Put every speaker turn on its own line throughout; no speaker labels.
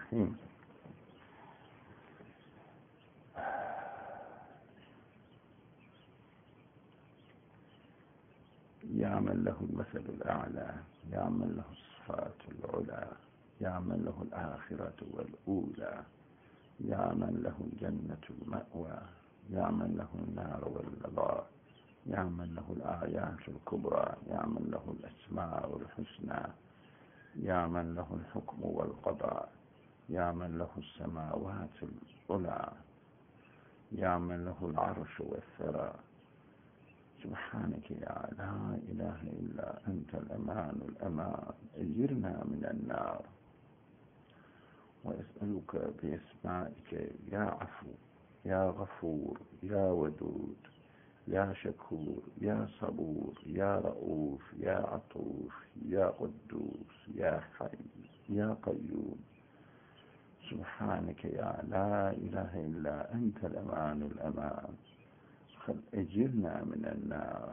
الرحيم يا من له المثل الأعلى، يا من له الصفات العلى، يا من له الآخرة والأولى، يا من له الجنة المأوى، يا من له النار واللظى، يا من له الآيات الكبرى، يا من له الأسماء الحسنى، يا من له الحكم والقضاء، يا من له السماوات العلى، يا من له العرش والثرى. سبحانك يا لا إله إلا أنت الأمان الأمان، أجرنا من النار. وأسألك بأسمائك يا عفو يا غفور يا ودود يا شكور يا صبور يا رؤوف يا عطوف يا قدوس يا حي يا قيوم. سبحانك يا لا إله إلا أنت الأمان الأمان، أجرنا من النار.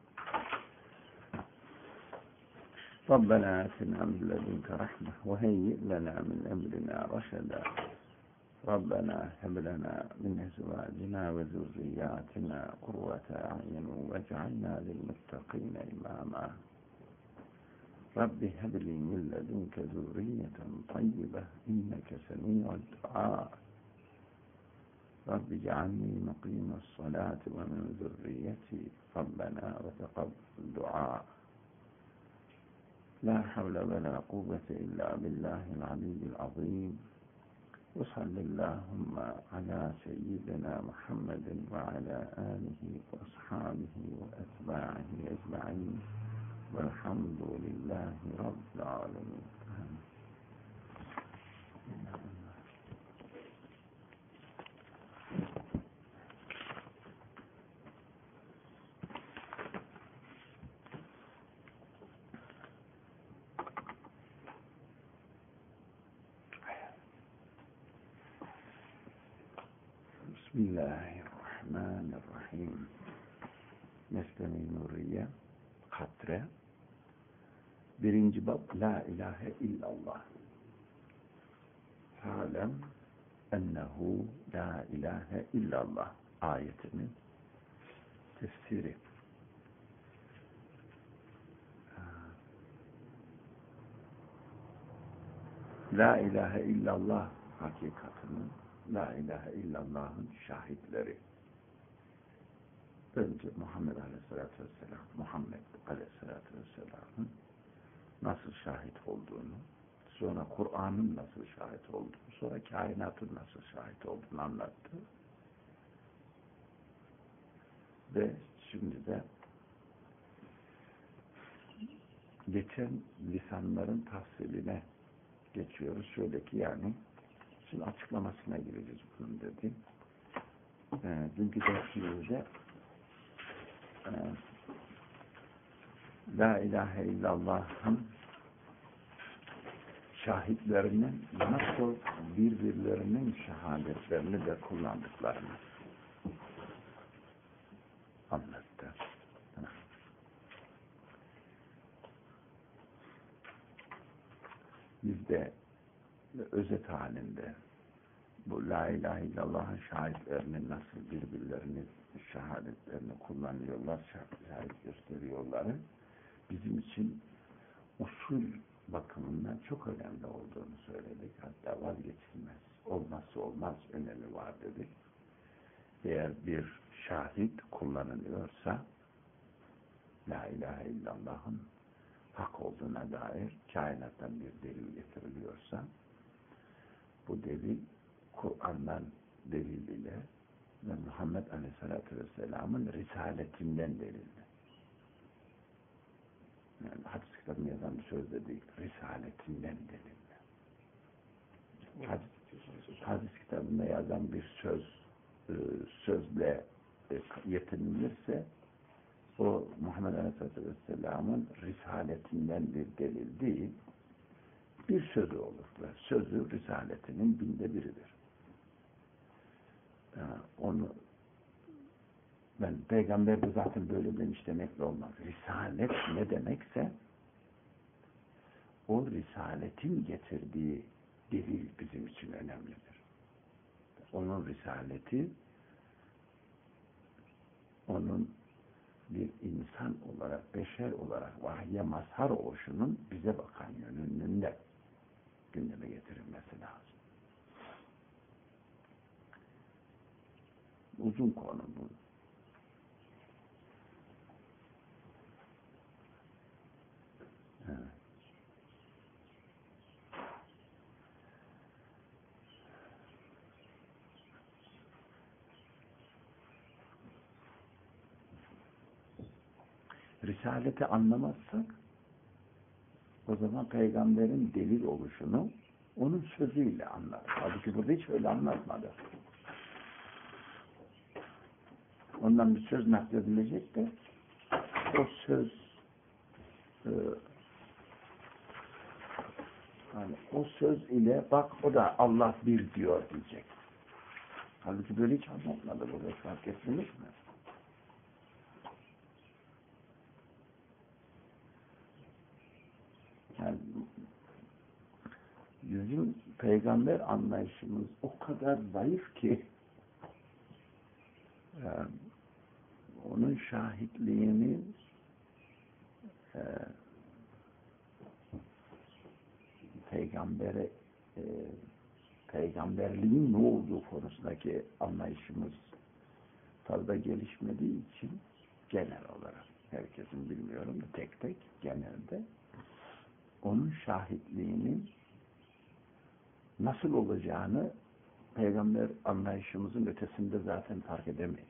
ربنا آتنا من لدنك رحمة وهيئ لنا من أمرنا رشدا. ربنا هب لنا من أزواجنا وذرياتنا قرة أعين واجعلنا للمتقين إماما. رب هب لي من لدنك ذرية طيبة إنك سميع الدعاء. رب اجعلني مقيم الصلاة ومن ذريتي ربنا وتقبل دعاء. لا حول ولا قوة إلا بالله العلي العظيم. وصل اللهم على سيدنا محمد وعلى آله وأصحابه وأتباعه أجمعين، والحمد لله رب العالمين. بسم الله الرحمن الرحيم. Mesne-i Nuriye Katre 1. bab La ilahe illallah. Alem ennehu la ilahe illallah ayetinin tefsiri. La ilahe illallah hakikatinin, La ilahe illallah'ın şahitleri. Önce Muhammed Aleyhisselatü Vesselam, Muhammed Aleyhisselatü Vesselam'ın nasıl şahit olduğunu, sonra Kur'an'ın nasıl şahit olduğunu, sonra kainatın nasıl şahit olduğunu anlattı. Ve şimdi de geçen lisanların tafsiline geçiyoruz. Şöyle ki yani, şimdi açıklamasına gireceğiz bunun dedi. Dünkü dersimizde La ilahe illallah'ın şahitlerinin nasıl birbirlerinin şehadetlerini de kullandıklarını anlattı. Biz de özet halinde bu La ilahe illallah'ın şahitlerinin nasıl birbirlerinin şehadetlerini kullanıyorlar, şahit gösteriyorları bizim için usul bakımından çok önemli olduğunu söyledik. Hatta vazgeçilmez, olmazsa olmaz önemi var dedik. Eğer bir şahit kullanılıyorsa La ilahe illallah'ın hak olduğuna dair kainattan bir delil getiriliyorsa bu delil Kur'an'dan delil ile ve Muhammed Aleyhisselatü Vesselam'ın risaletinden delildi. Yani hadis kitabını yazan bir söz de değil, risaletinden delildi. Hadis kitabında yazan bir sözle yetinilirse o Muhammed Aleyhisselatü Vesselam'ın risaletinden bir delil değil, bir sözü olur ve sözü risaletinin 1/1000'idir. Onu ben peygamber de zaten böyle demiş demekle olmaz. Risalet ne demekse o risaletin getirdiği delil bizim için önemlidir. Onun risaleti, onun bir insan olarak, beşer olarak vahye mazhar oluşunun bize bakan yönünün de gündeme getirilmesi lazım. Uzun konu bu. Evet. Risaleti anlamazsak o zaman peygamberin delil oluşunu onun sözüyle anlar. Halbuki burada hiç öyle anlatmadı. Ondan bir söz nakledilecek de o söz yani o söz ile bak o da Allah bir diyor diyecek. Halbuki böyle hiç anlatmadı. Burada fark ettiniz mi? Yani bizim peygamber anlayışımız o kadar zayıf ki onun şahitliğini peygamberliğin ne olduğu konusundaki anlayışımız fazla gelişmediği için genel olarak herkesin bilmiyorum da tek tek genelde onun şahitliğinin nasıl olacağını peygamber anlayışımızın ötesinde zaten fark edemeyiz.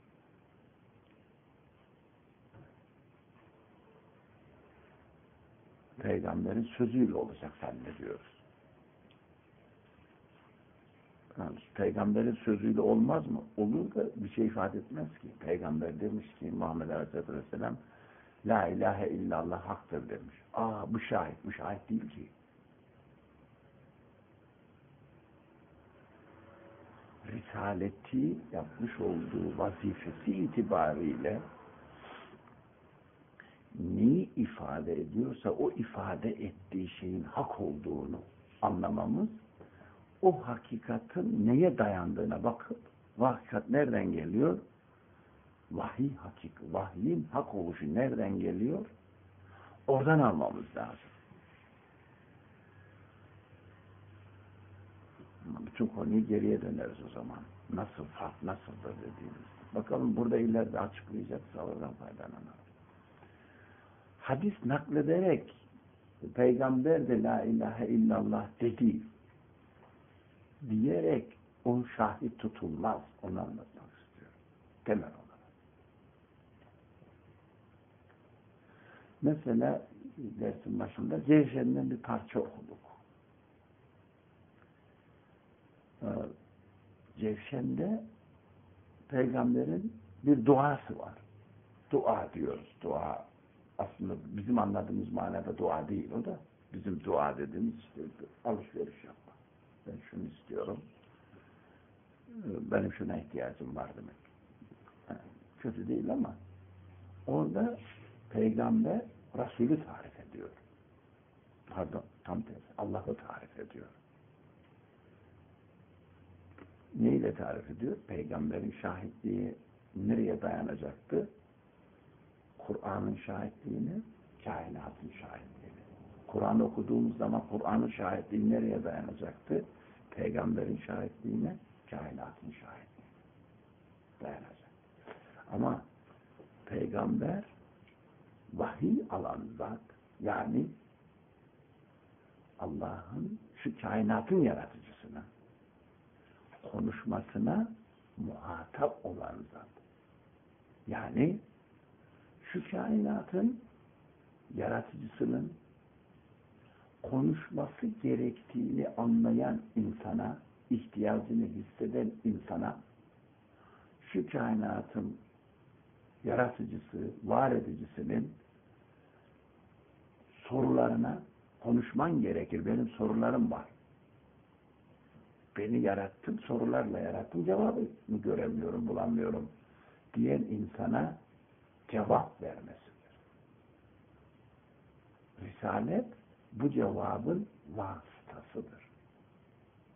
Peygamberin sözüyle olacak zannediyoruz. Yani peygamberin sözüyle olmaz mı? Olur da bir şey ifade etmez ki. Peygamber demiş ki Muhammed Aleyhisselatü Vesselam La ilahe illallah haktır demiş. Bu şahit. Bu şahit değil ki. Risaleti yapmış olduğu vazifesi itibariyle neyi ifade ediyorsa o ifade ettiği şeyin hak olduğunu anlamamız o hakikatin neye dayandığına bakıp bu hakikat nereden geliyor? Vahyin hak oluşu nereden geliyor? Oradan almamız lazım. Bütün konuyu geriye döneriz o zaman. Nasıl fark, nasıldır dediğimiz. Bakalım burada ileride açıklayacaksa oradan faydalanalım. Hadis naklederek peygamber de la ilahe illallah dedi diyerek o şahit tutulmaz. Onu anlatmak istiyorum. Temel olarak. Mesela dersin başında Cevşen'den bir parça okuduk. Cevşen'de peygamberin bir duası var. Dua diyoruz. Dua aslında bizim anladığımız manada dua değil o da. Bizim dua dediğimiz işte alışveriş yapmak. Ben şunu istiyorum. Benim şuna ihtiyacım var demek. Yani kötü değil ama orada peygamber Resulü tarif ediyor. Pardon, tam tersi. Allah'ı tarif ediyor. Neyle tarif ediyor? Peygamberin şahitliği nereye dayanacaktı? Kur'an'ın şahitliğini, kainatın şahitliğini. Kur'an'ı okuduğumuz zaman Kur'an'ın şahitliği nereye dayanacaktı? Peygamberin şahitliğine, kainatın şahitliğine dayanacak. Ama peygamber vahiy alan zat, yani Allah'ın şu kainatın yaratıcısına konuşmasına muhatap olan zat. Yani şu kainatın yaratıcısının konuşması gerektiğini anlayan insana, ihtiyacını hisseden insana, şu kainatın yaratıcısı, var edicisinin sorularına konuşman gerekir. Benim sorularım var. Beni yarattın, sorularla yarattın, cevabını göremiyorum, bulamıyorum diyen insana cevap vermesidir. Risalet bu cevabın vasıtasıdır.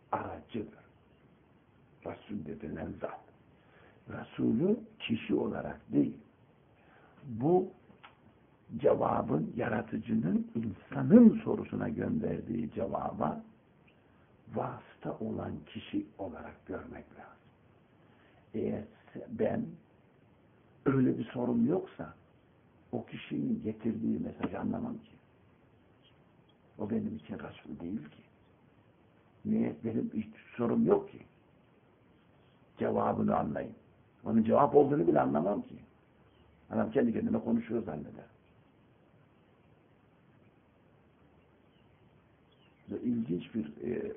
aracıdır. Resul denilen zat. Resulü kişi olarak değil. Bu cevabın, yaratıcının insanın sorusuna gönderdiği cevaba vasıta olan kişi olarak görmek lazım. Eğer ben öyle bir sorum yoksa o kişinin getirdiği mesajı anlamam ki. O benim için Resul değil ki. Niye? Benim hiç sorum yok ki. Cevabını anlayayım. Onun cevap olduğunu bile anlamam ki. Adam kendi kendine konuşuyor zanneder. Ve ilginç bir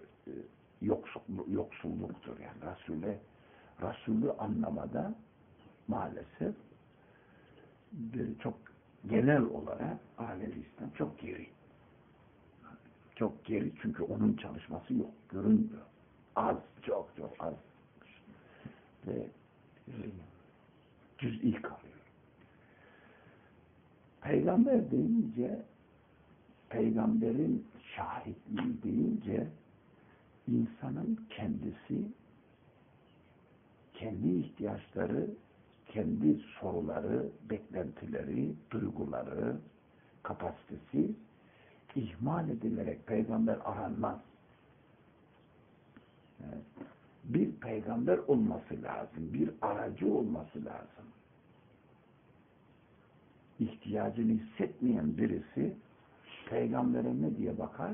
yoksulluktur yani. Resulü anlamada maalesef çok genel olarak alem İslam çok geri. Çok geri çünkü onun çalışması yok. Görünmüyor. Az, çok az. Ve cüz'i kalıyor. Peygamber deyince, peygamberin şahitliği deyince insanın kendisi, kendi ihtiyaçları, kendi soruları, beklentileri, duyguları, kapasitesi ihmal edilerek peygamber aranmaz. Evet. Bir peygamber olması lazım, bir aracı olması lazım. İhtiyacını hissetmeyen birisi peygambere ne diye bakar?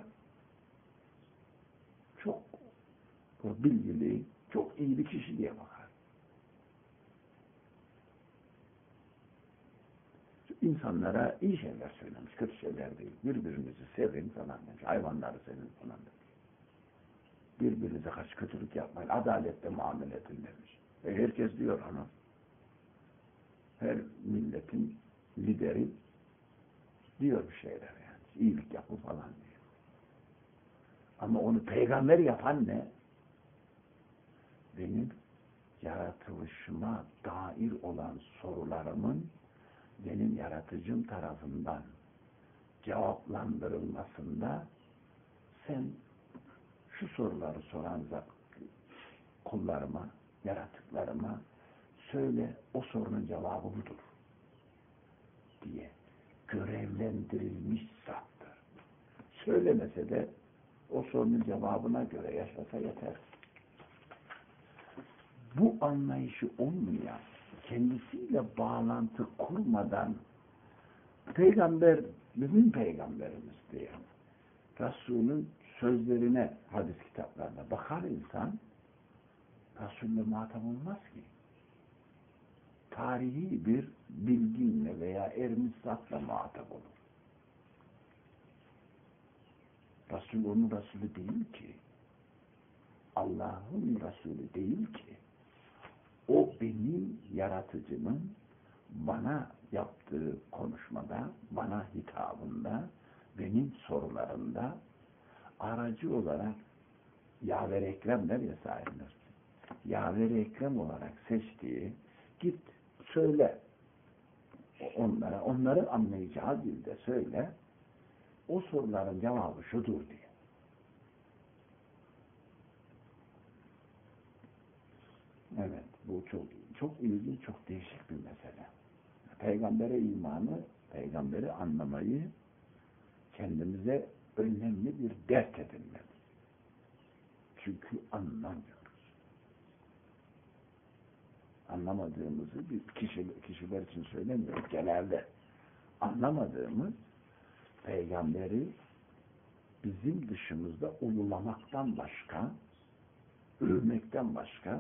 Çok bilgili, çok iyi bir kişi diye bakar. İnsanlara iyi şeyler söylemiş, kötü şeyler değil. Birbirinizi sevin falan demiş. Hayvanları sevin falan demiş. Birbirinize karşı kötülük yapmayın. Adaletle muamele edin demiş. Herkes diyor onu. Her milletin lideri diyor bir şeyler yani. İyilik yapın falan diyor. Ama onu peygamber yapan ne? Benim yaratılışıma dair olan sorularımın benim yaratıcım tarafından cevaplandırılmasında sen şu soruları soran kullarıma, yaratıklarıma söyle, o sorunun cevabı budur diye görevlendirilmiş zattır. Söylemese de o sorunun cevabına göre yaşasa yeter. Bu anlayışı olmayan, kendisiyle bağlantı kurmadan peygamber, bizim peygamberimiz diye Resul'ün sözlerine hadis kitaplarına bakar insan, Resul'le muhatap olmaz ki. Tarihi bir bilginle veya ermiş zatla muhatap olur. Resul onun Resulü değil ki. Allah'ın Resulü değil ki. O benim yaratıcımın bana yaptığı konuşmada, bana hitabında, benim sorularımda aracı olarak Yaver Ekrem der ya sahipler. Yaver Ekrem olarak seçtiği git söyle onlara, onları anlayacağı dilde söyle, o soruların cevabı şudur diye. Evet, bu çok ilginç, çok değişik bir mesele. Peygambere imanı, peygamberi anlamayı kendimize önemli bir dert edinmeliyiz. Çünkü anlamıyoruz. Anlamadığımızı bir kişiler için söylemiyoruz. Genelde anlamadığımız peygamberi bizim dışımızda ululamaktan başka, övmekten başka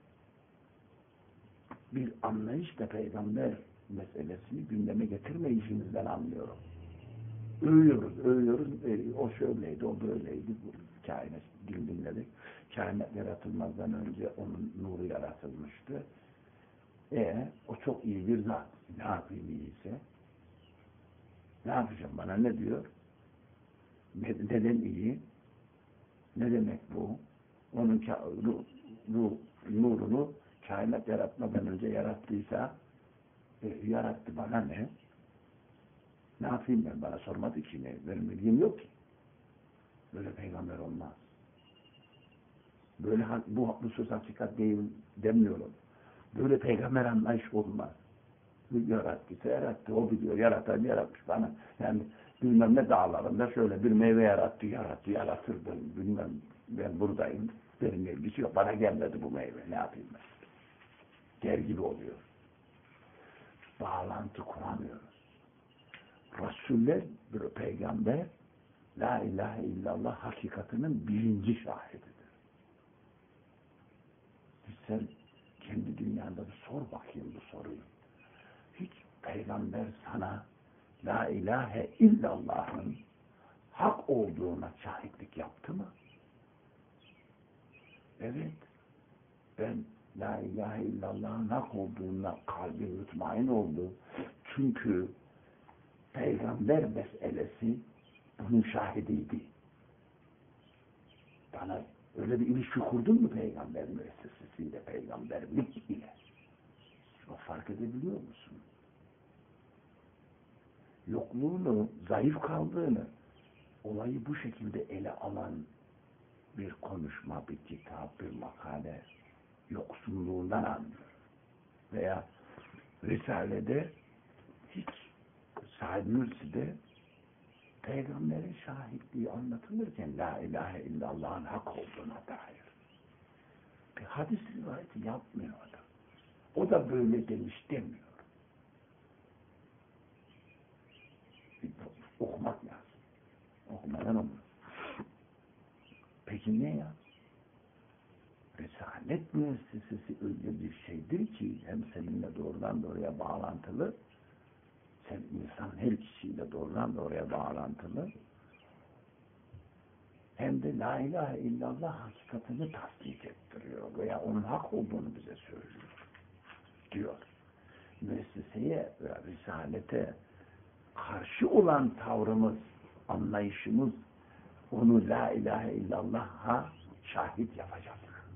bir anlayışla peygamber meselesini gündeme getirmeyişimizden anlıyorum. Övüyoruz. O şöyleydi, o böyleydi. Bu kainat dinledik. Kainat yaratılmazdan önce onun nuru yaratılmıştı. O çok iyi bir zat. Ne yapayım iyiyse? Ne yapacağım? Bana ne diyor? Neden iyi? Ne demek bu? Onun nurunu kainat yaratmadan önce yarattıysa yarattı, bana ne? Ne yapayım ben? Bana sormadı ki ne? Benim bilgim yok ki. Böyle peygamber olmaz. Böyle bu söz hakikat değil demiyorum. Böyle peygamber anlayış olmaz. Yarattıysa yarattı. O biliyor. Yaratan yaratmış bana. Yani bilmem ne dağlarında şöyle bir meyve yarattı, yaratırdı. Bilmem ben buradayım. Benim ilgisi yok. Bana gelmedi bu meyve. Ne yapayım ben? Der gibi oluyor. Bağlantı kuramıyoruz. Rasuller, bir peygamber, la ilahe illallah hakikatinin birinci şahididir. Sen kendi dünyanda bir sor bakayım bu soruyu. Hiç peygamber sana la ilahe illallah'ın hak olduğuna şahitlik yaptı mı? Evet. Ben la ilahe illallah'ın hak olduğuna kalbim mutmain oldu. Çünkü peygamber meselesi bunun şahidiydi. Bana öyle bir ilişki kurdun mu peygamber müessesesiyle, peygamberlik ile? O fark edebiliyor musun? Yokluğunu, zayıf kaldığını, olayı bu şekilde ele alan bir konuşma, bir kitap, bir makale yoksunluğundan anlıyor. Veya Risale'de hiç Said Nursi'de peygamberin şahitliği anlatılırken la ilahe illallah'ın hak olduğuna dair bir hadis rivayeti yapmıyor adam. O da böyle demiş demiyor. Okumak lazım. Okumadan olmaz. Peki ne ya? Risalet müessesesi öyle bir şeydir ki hem seninle doğrudan doğruya bağlantılı, sen insan her kişiyle doğrudan doğruya bağlantılı, hem de la ilahe illallah hakikatini tasdik ettiriyor veya onun hak olduğunu bize söylüyor diyor. Müesseseye ve risalete karşı olan tavrımız, anlayışımız onu la ilahe illallah'a şahit yapacak.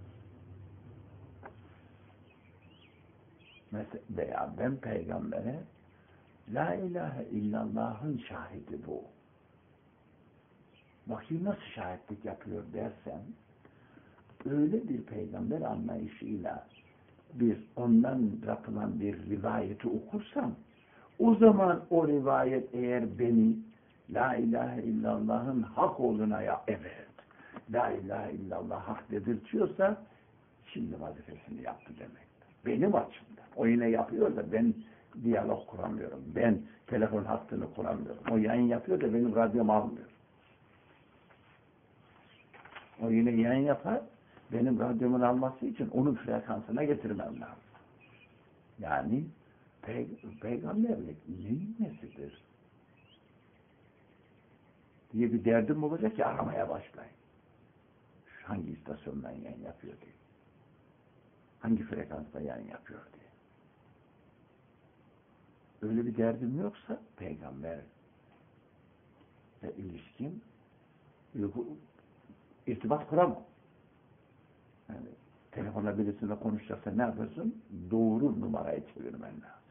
Mesela, veya ben peygambere la ilahe illallah'ın şahidi bu. Bakayım nasıl şahitlik yapıyor dersen, öyle bir peygamber anlayışıyla ondan yapılan bir rivayeti okursam, o zaman o rivayet eğer beni la ilahe illallah'ın hak olduğuna evet, la ilahe illallah hak dedirtiyorsa, şimdi vazifesini yaptı demektir. Benim açımdan. O yine yapıyor da ben diyalog kuramıyorum. Ben telefon hattını kuramıyorum. O yayın yapıyor da benim radyom almıyor. O yine yayın yapar, benim radyomun alması için onun frekansına getirmem lazım. Yani peygamberlik neyin nesidir diye bir derdim olacak ki aramaya başlayın. Hangi istasyondan yayın yapıyor diye. Hangi frekansta yayın yapıyor diye. Öyle bir derdim yoksa peygamberle ilişkin irtibat kuramam. Yani telefonla birisiyle konuşacaksa ne yapıyorsun? Doğru numarayı çevirmen lazım.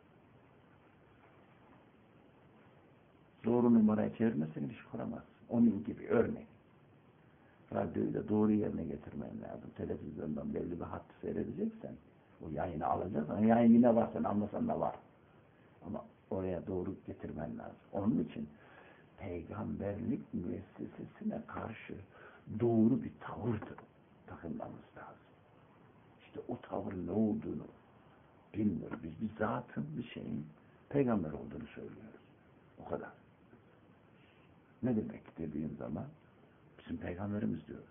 Doğru numarayı çevirmezsen ilişki kuramazsın. Onun gibi örnek. Radyoyu da doğru yerine getirmen lazım. Televizyondan belli bir hattı seyredeceksen o yayını alacaksan, yayın yine var, sen anlasan da var. Ama oraya doğru getirmen lazım. Onun için peygamberlik müessesesine karşı doğru bir tavır takınmamız lazım. İşte o tavır ne olduğunu bilmiyoruz. Biz bir zatın, bir şeyin peygamber olduğunu söylüyoruz. O kadar. Ne demek dediğin zaman bizim peygamberimiz diyor.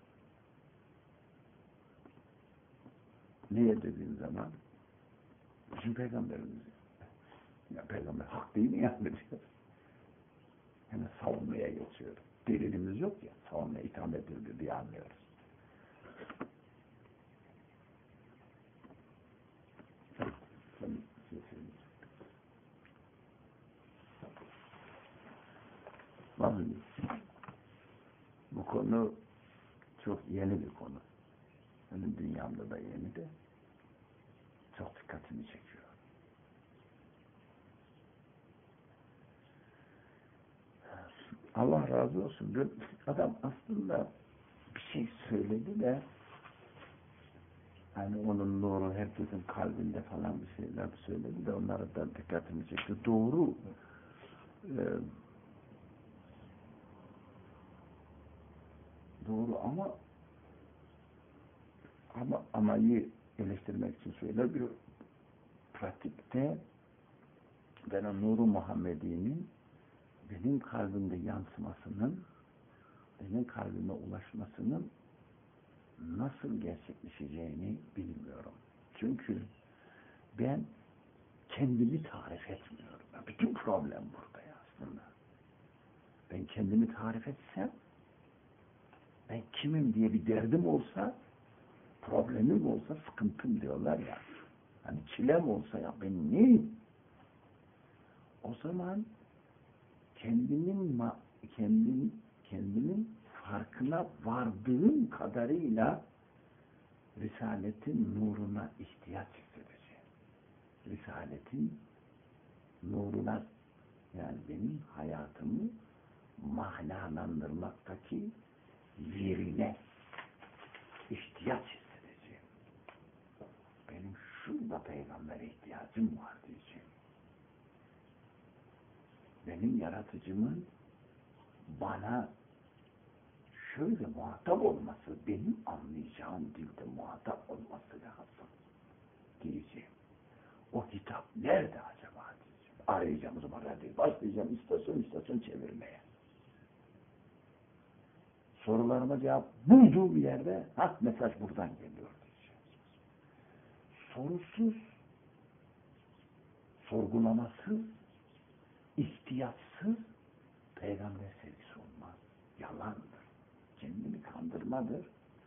Niye dediğin zaman bizim peygamberimiz. Ya peygamber hak değil mi yani diyor. Yani savunmaya geçiyor. Delilimiz yok ya, savunmaya itham edildi diye anlıyoruz. Bakın, bu konu çok yeni bir konu. Benim dünyamda da yeni de çok dikkatimi çekiyor. Allah razı olsun. Adam aslında bir şey söyledi de hani onun nuru herkesin kalbinde falan bir şeyler söyledi de onlara da dikkatimi çekti. Doğru. Doğru ama iyi eleştirmek için söylüyor. Pratikte ben o nuru Muhammedi'nin benim kalbimde yansımasının, benim kalbime ulaşmasının nasıl gerçekleşeceğini bilmiyorum. Çünkü ben kendimi tarif etmiyorum. Bütün problem burada ya aslında. Ben kendimi tarif etsem, ben kimim diye bir derdim olsa, problemim olsa sıkıntım diyorlar ya. Hani çilem olsa ya ben neyim? O zaman kendimin farkına vardığım kadarıyla Risaletin nuruna ihtiyaç hissedeceğim. Risaletin nuruna, yani benim hayatımı manalandırmaktaki yerine ihtiyaç hissedeceğim. Benim şurada peygambere ihtiyacım var diyeceğim. Benim yaratıcımın bana şöyle muhatap olması, benim anlayacağım dilde muhatap olması lazım diyeceğim. O kitap nerede acaba diyeceğim. Arayacağım o zaman radyoyu, başlayacağım istasyon çevirmeye. Sorularıma cevap bulduğum yerde mesaj buradan geliyor diyeceğim. Sorusuz, sorgulamasız, ihtiyaçsız peygamber sevgisi olmaz. Yalandır. Kendini kandırmadır.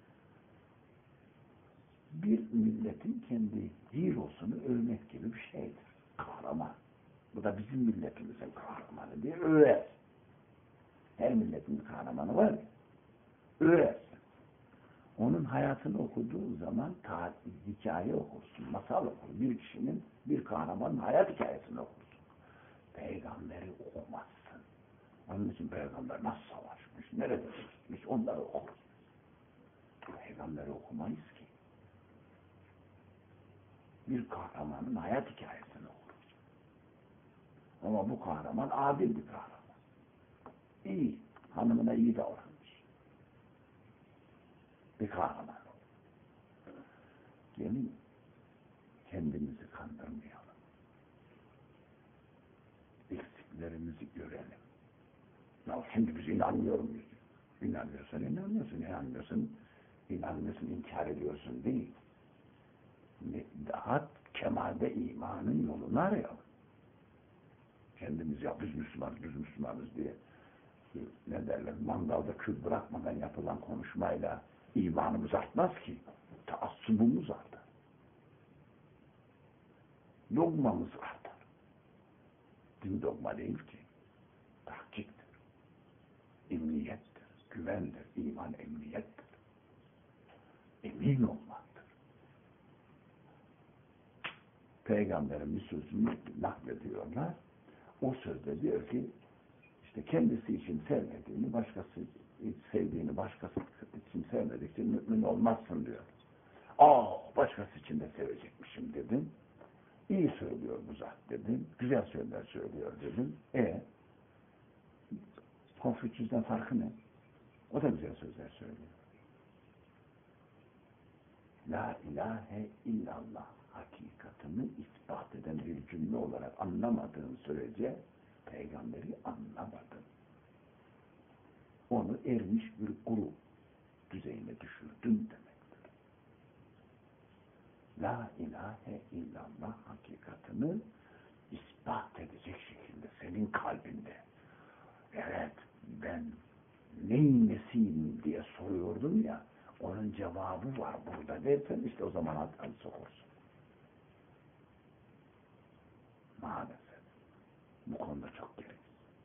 Bir milletin kendi hero'sunu övmek gibi bir şeydir. Kahraman. Bu da bizim milletimizin kahramanı diye över. Her milletin bir kahramanı var ya. Över. Onun hayatını okuduğun zaman hikaye okursun, masal okursun. Bir kişinin, bir kahramanın hayat hikayesini okursun. Peygamberi okumazsın. Onun için peygamber nasıl savaşmış, nerede gitmiş, onları okuruz. Peygamberi okumayız ki. Bir kahramanın hayat hikayesini okuruz. Ama bu kahraman adil bir kahraman. İyi, hanımına iyi davranmış. Bir kahraman. Gelin kendimizi kandırmayalım. Eksiklerimizi görelim. Ya şimdi biz inanmıyor muyuz? İnanmıyorsan inanmıyorsun, inanmıyorsun, inkar ediyorsun değil. Daha kemalde imanın yolunu arayalım. Kendimiz ya biz Müslümanız diye ne derler, mangalda kül bırakmadan yapılan konuşmayla imanımız artmaz ki. Taassubumuz artar. Dogmamız artar. Din dogma değil ki. Tahkiktir. Emniyettir. Güvendir. İman emniyettir. Emin olmaktır. Peygamberin bir sözünü naklediyorlar. O sözde diyor ki işte kendisi için sevmediğini, sevdiğini başkası için sevmedikçe mümin olmazsın diyor. Başkası için de sevecekmişim dedim. İyi söylüyor bu zat dedim. Güzel sözler söylüyor dedim. Konfüçyüs'ten farkı ne? O da güzel sözler söylüyor. La ilahe illallah hakikatini ispat eden bir cümle olarak anlamadığın sürece peygamberi anlamadın. Onu ermiş bir guru düzeyine düşürdün demektir. La ilahe illallah hakikatini ispat edecek şekilde senin kalbinde. Evet, ben neyin nesiyim diye soruyordum ya, onun cevabı var burada dersen işte o zaman adı sokursun. Maalesef. Bu konuda çok gerekli.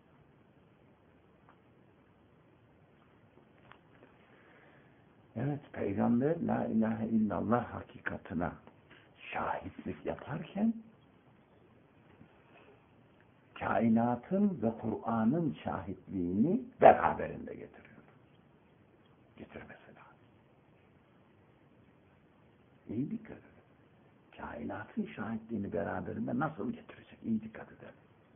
Evet, Peygamber la ilahe illallah hakikatına şahitlik yaparken kainatın ve Kur'an'ın şahitliğini beraberinde getiriyor. Getirmesi lazım. İyi dikkat edin. Kainatın şahitliğini beraberinde nasıl getirecek? İyi dikkat edin.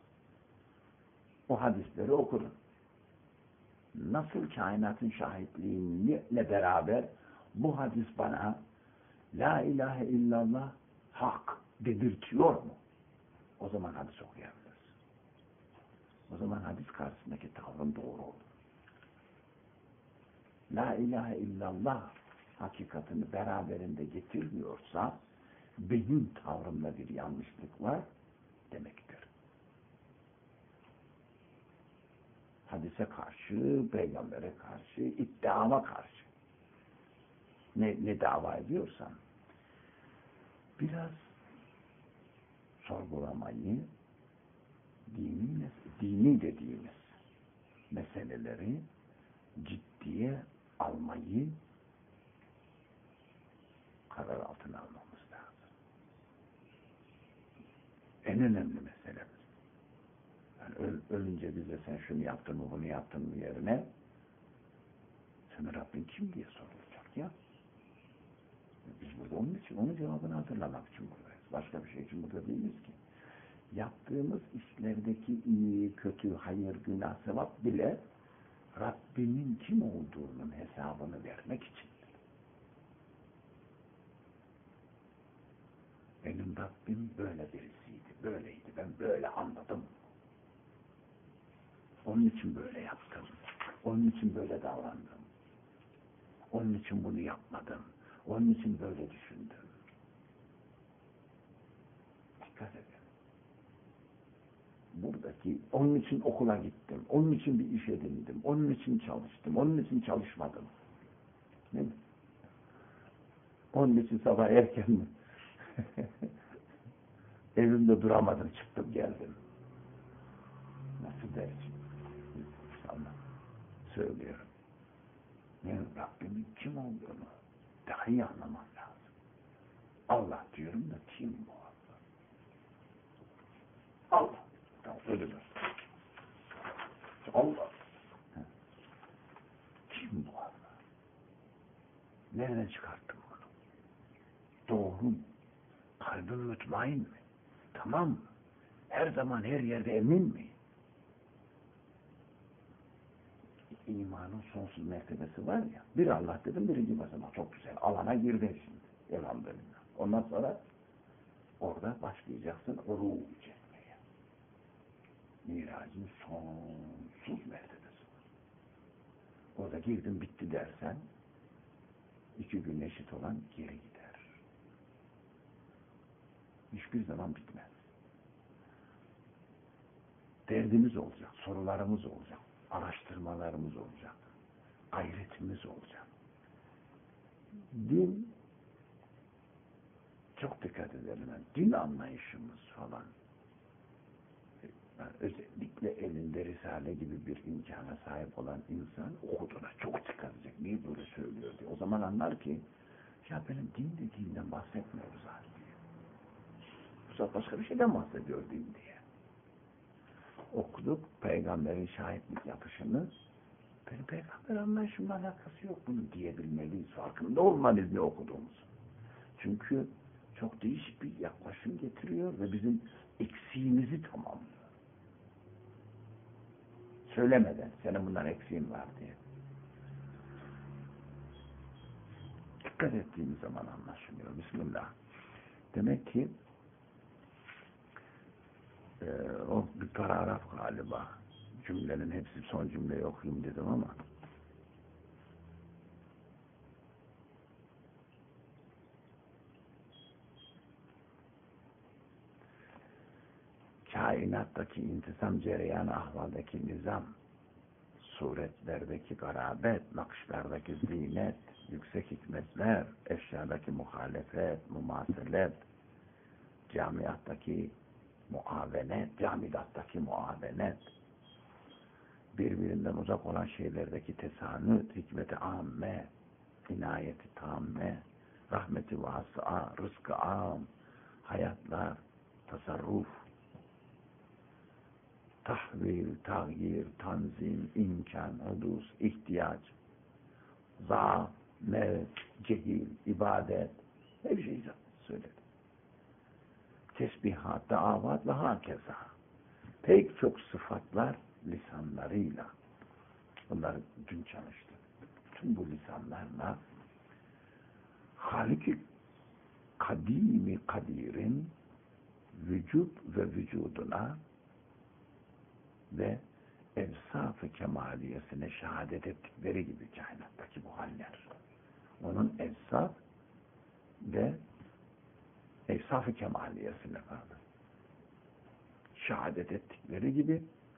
O hadisleri okudum. Nasıl kainatın şahitliğiyle beraber bu hadis bana La ilahe illallah hak dedirtiyor mu? O zaman hadis okuyabiliriz. O zaman hadis karşısındaki tavrın doğru olur. La ilahe illallah hakikatini beraberinde getirmiyorsa benim tavrımda bir yanlışlık var demektir. Hadise karşı, peygambere karşı, iddiama karşı ne dava ediyorsan biraz sorgulamayı, dini dediğimiz meseleleri ciddiye almayı karar altına almamız lazım. En önemli mesele. Yani ölünce bize sen şunu yaptın mı, bunu yaptın mı yerine sana Rabbin kim diye sorulacak ya. Biz burada onun için, onun cevabını hatırlamak için buradayız. Başka bir şey için burada değiliz ki. Yaptığımız işlerdeki iyi, kötü, hayır, günah, sevap bile Rabbimin kim olduğunun hesabını vermek içindir. Benim Rabbim böyle birisiydi, böyleydi, ben böyle anladım. Onun için böyle yaptım, onun için böyle davrandım, onun için bunu yapmadım, onun için böyle düşündüm. Dikkat edin. Buradaki, onun için okula gittim, onun için bir iş edindim, onun için çalıştım, onun için çalışmadım. Değil mi? Onun için sabah erken mi? Evimde duramadım, çıktım geldim. Nasıl dersin? Sana söylüyorum. Benim Rabbimin kim olduğunu daha iyi anlamam lazım. Allah diyorum da kim bu Allah? Allah. Tamam, öyle de. Allah. Kim bu Allah? Nereden çıkarttın bunu? Doğru mu? Kalbin mutmain mi? Tamam mı? Her zaman her yerde emin mi? İmanın sonsuz mertebesi var ya. Bir Allah dedim, birinci basamak. Çok güzel. Alana girdin şimdi. Elhamdülillah. Ondan sonra orada başlayacaksın ruh çekmeye. Miracın sonsuz mertebesi var. Orada girdin bitti dersen 2 gün eşit olan geri gider. Hiçbir zaman bitmez. Derdimiz olacak, sorularımız olacak, araştırmalarımız olacak, gayretimiz olacak. Din, çok dikkat edelim, din anlayışımız falan, yani özellikle elinde Risale gibi bir imkana sahip olan insan okuduğuna çok dikkat edecek. Niye böyle söylüyor diye. O zaman anlar ki, ya benim din dediğimden bahsetmiyoruz zaten. Bu sefer başka bir şeyden bahsediyor din diye. Okuduk, peygamberin şahitlik yapışını, benim peygamber anlayışımla alakası yok bunun diyebilmeliyiz. Farkında olmalıyız ne okuduğumuz. Çünkü çok değişik bir yaklaşım getiriyor ve bizim eksiğimizi tamamlıyor. Söylemeden, senin bundan eksiğin var diye. Dikkat ettiğimiz zaman anlaşılıyor. Bismillah. Demek ki o bir paragraf galiba. Cümlenin hepsi, son cümleyi okuyayım dedim ama kainattaki intisam, cereyan, ahvaldaki nizam, suretlerdeki garabet, nakışlardaki zinet, yüksek hikmetler, eşyadaki muhalefet, mumaselet, camiattaki muavenet, camidattaki muavenet, birbirinden uzak olan şeylerdeki tesanüt, hikmeti amme, inayeti tamme, rahmeti vasıa, rızkı am, hayatlar, tasarruf, tahvil, tağyir, tanzim, imkan, hudus, ihtiyaç, zaaf, mevt, cehil, ibadet, Her şeyi söyledi. Tesbihat, davat ve hakeza. Pek çok sıfatlar lisanlarıyla. Bunları dün çalıştık. Tüm bu lisanlarla Halik-i Kadimi Kadir'in vücut ve vücuduna ve evsaf-ı kemaliyesine şehadet ettikleri gibi kainattaki bu haller. Onun evsaf ve evsaf-ı kemaliyesine şehadet ettikleri gibi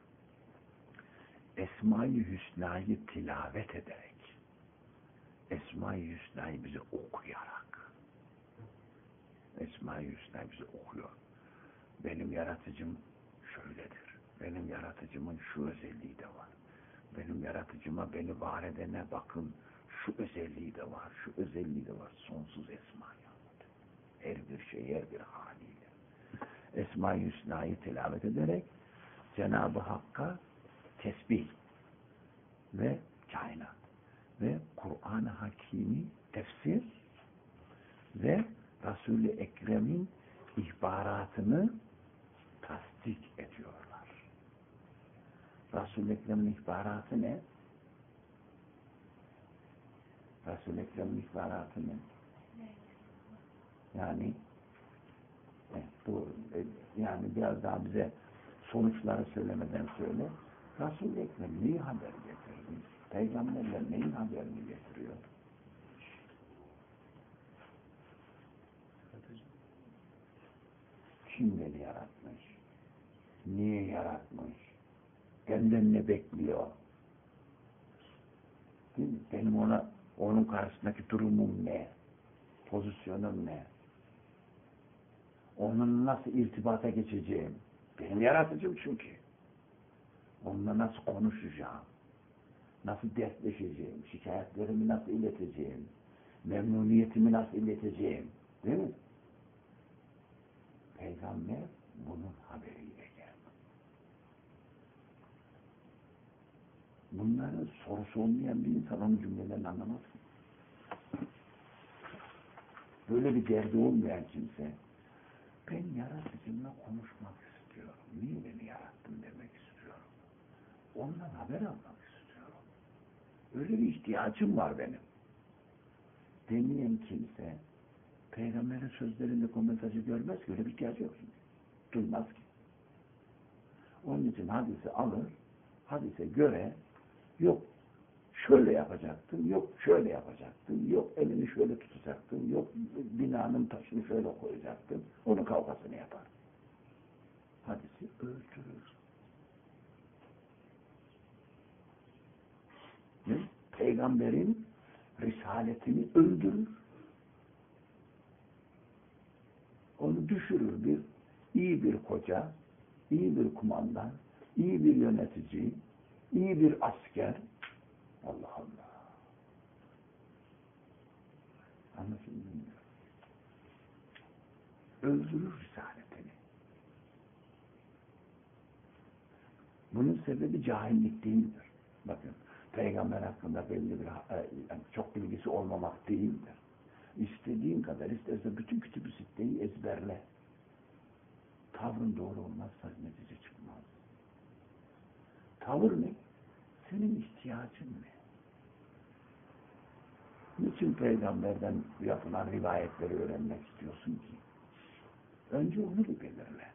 Esma-i Hüsna'yı tilavet ederek, Esma-i Hüsna'yı bize okuyarak, Esma-i Hüsna'yı bize okuyor. Benim yaratıcım şöyledir. Benim yaratıcımın şu özelliği de var. Benim yaratıcıma beni var edene bakın şu özelliği de var, şu özelliği de var. Sonsuz esma-i anlatıyor. Her bir şey, her bir haliyle. Esma-i Hüsna'yı tilavet ederek Cenab-ı Hakk'a tesbih ve kainat ve Kur'an-ı Hakîm'i tefsir ve Resul-i Ekrem'in ihbaratını tasdik ediyorlar. Resul-i Ekrem'in ihbaratı ne? Resul-i Ekrem'in ihbaratı ne? Yani doğru. Yani biraz daha bize sonuçları söylemeden söyle. Resul-i Ekrem neyi haber getirdi? Peygamberler neyin haberini getiriyor? Kim beni yaratmış? Niye yaratmış? Benden ne bekliyor? Değil mi? Benim onun karşısındaki durumum ne? Pozisyonum ne? Onunla nasıl irtibata geçeceğim? Benim yaratıcım çünkü. Onunla nasıl konuşacağım? Nasıl dertleşeceğim? Şikayetlerimi nasıl ileteceğim? Memnuniyetimi nasıl ileteceğim? Değil mi? Peygamber bunun haberiyle geldi. Bunların sorusu olmayan bir insan onun cümlelerini anlamaz. Böyle bir derdi olmayan kimse ben yaratıcımla konuşmak istiyorum. Niye beni yarattın demek istiyorum. Ondan haber almak istiyorum. Öyle bir ihtiyacım var benim. Demeyen kimse Peygamberin sözlerinde o mesajı görmez ki. Öyle bir ihtiyacı yok çünkü. Duymaz ki. Onun için hadisi alır, hadise göre yok şöyle yapacaktın, yok şöyle yapacaktın, yok elini şöyle tutacaktın, yok binanın taşını şöyle koyacaktın. Onun kavgasını yapar. Hadisi öldürür. Ne? Peygamberin risaletini öldürür. Onu düşürür. İyi bir koca, iyi bir kumandan, iyi bir yönetici, iyi bir asker. Allah Allah. Anlaşıldı mı? Öldürür risaletini. Bunun sebebi cahillik değildir. Bakın, Peygamber hakkında belli bir çok bilgisi olmamak değildir. İstediğin kadar isterse bütün kütüb-i sitteyi ezberle. Tavrın doğru olmazsa netice çıkmaz. Tavır ne? Senin ihtiyacın ne? Niçin Peygamberden yapılan rivayetleri öğrenmek istiyorsun ki? Önce onu bir belirle.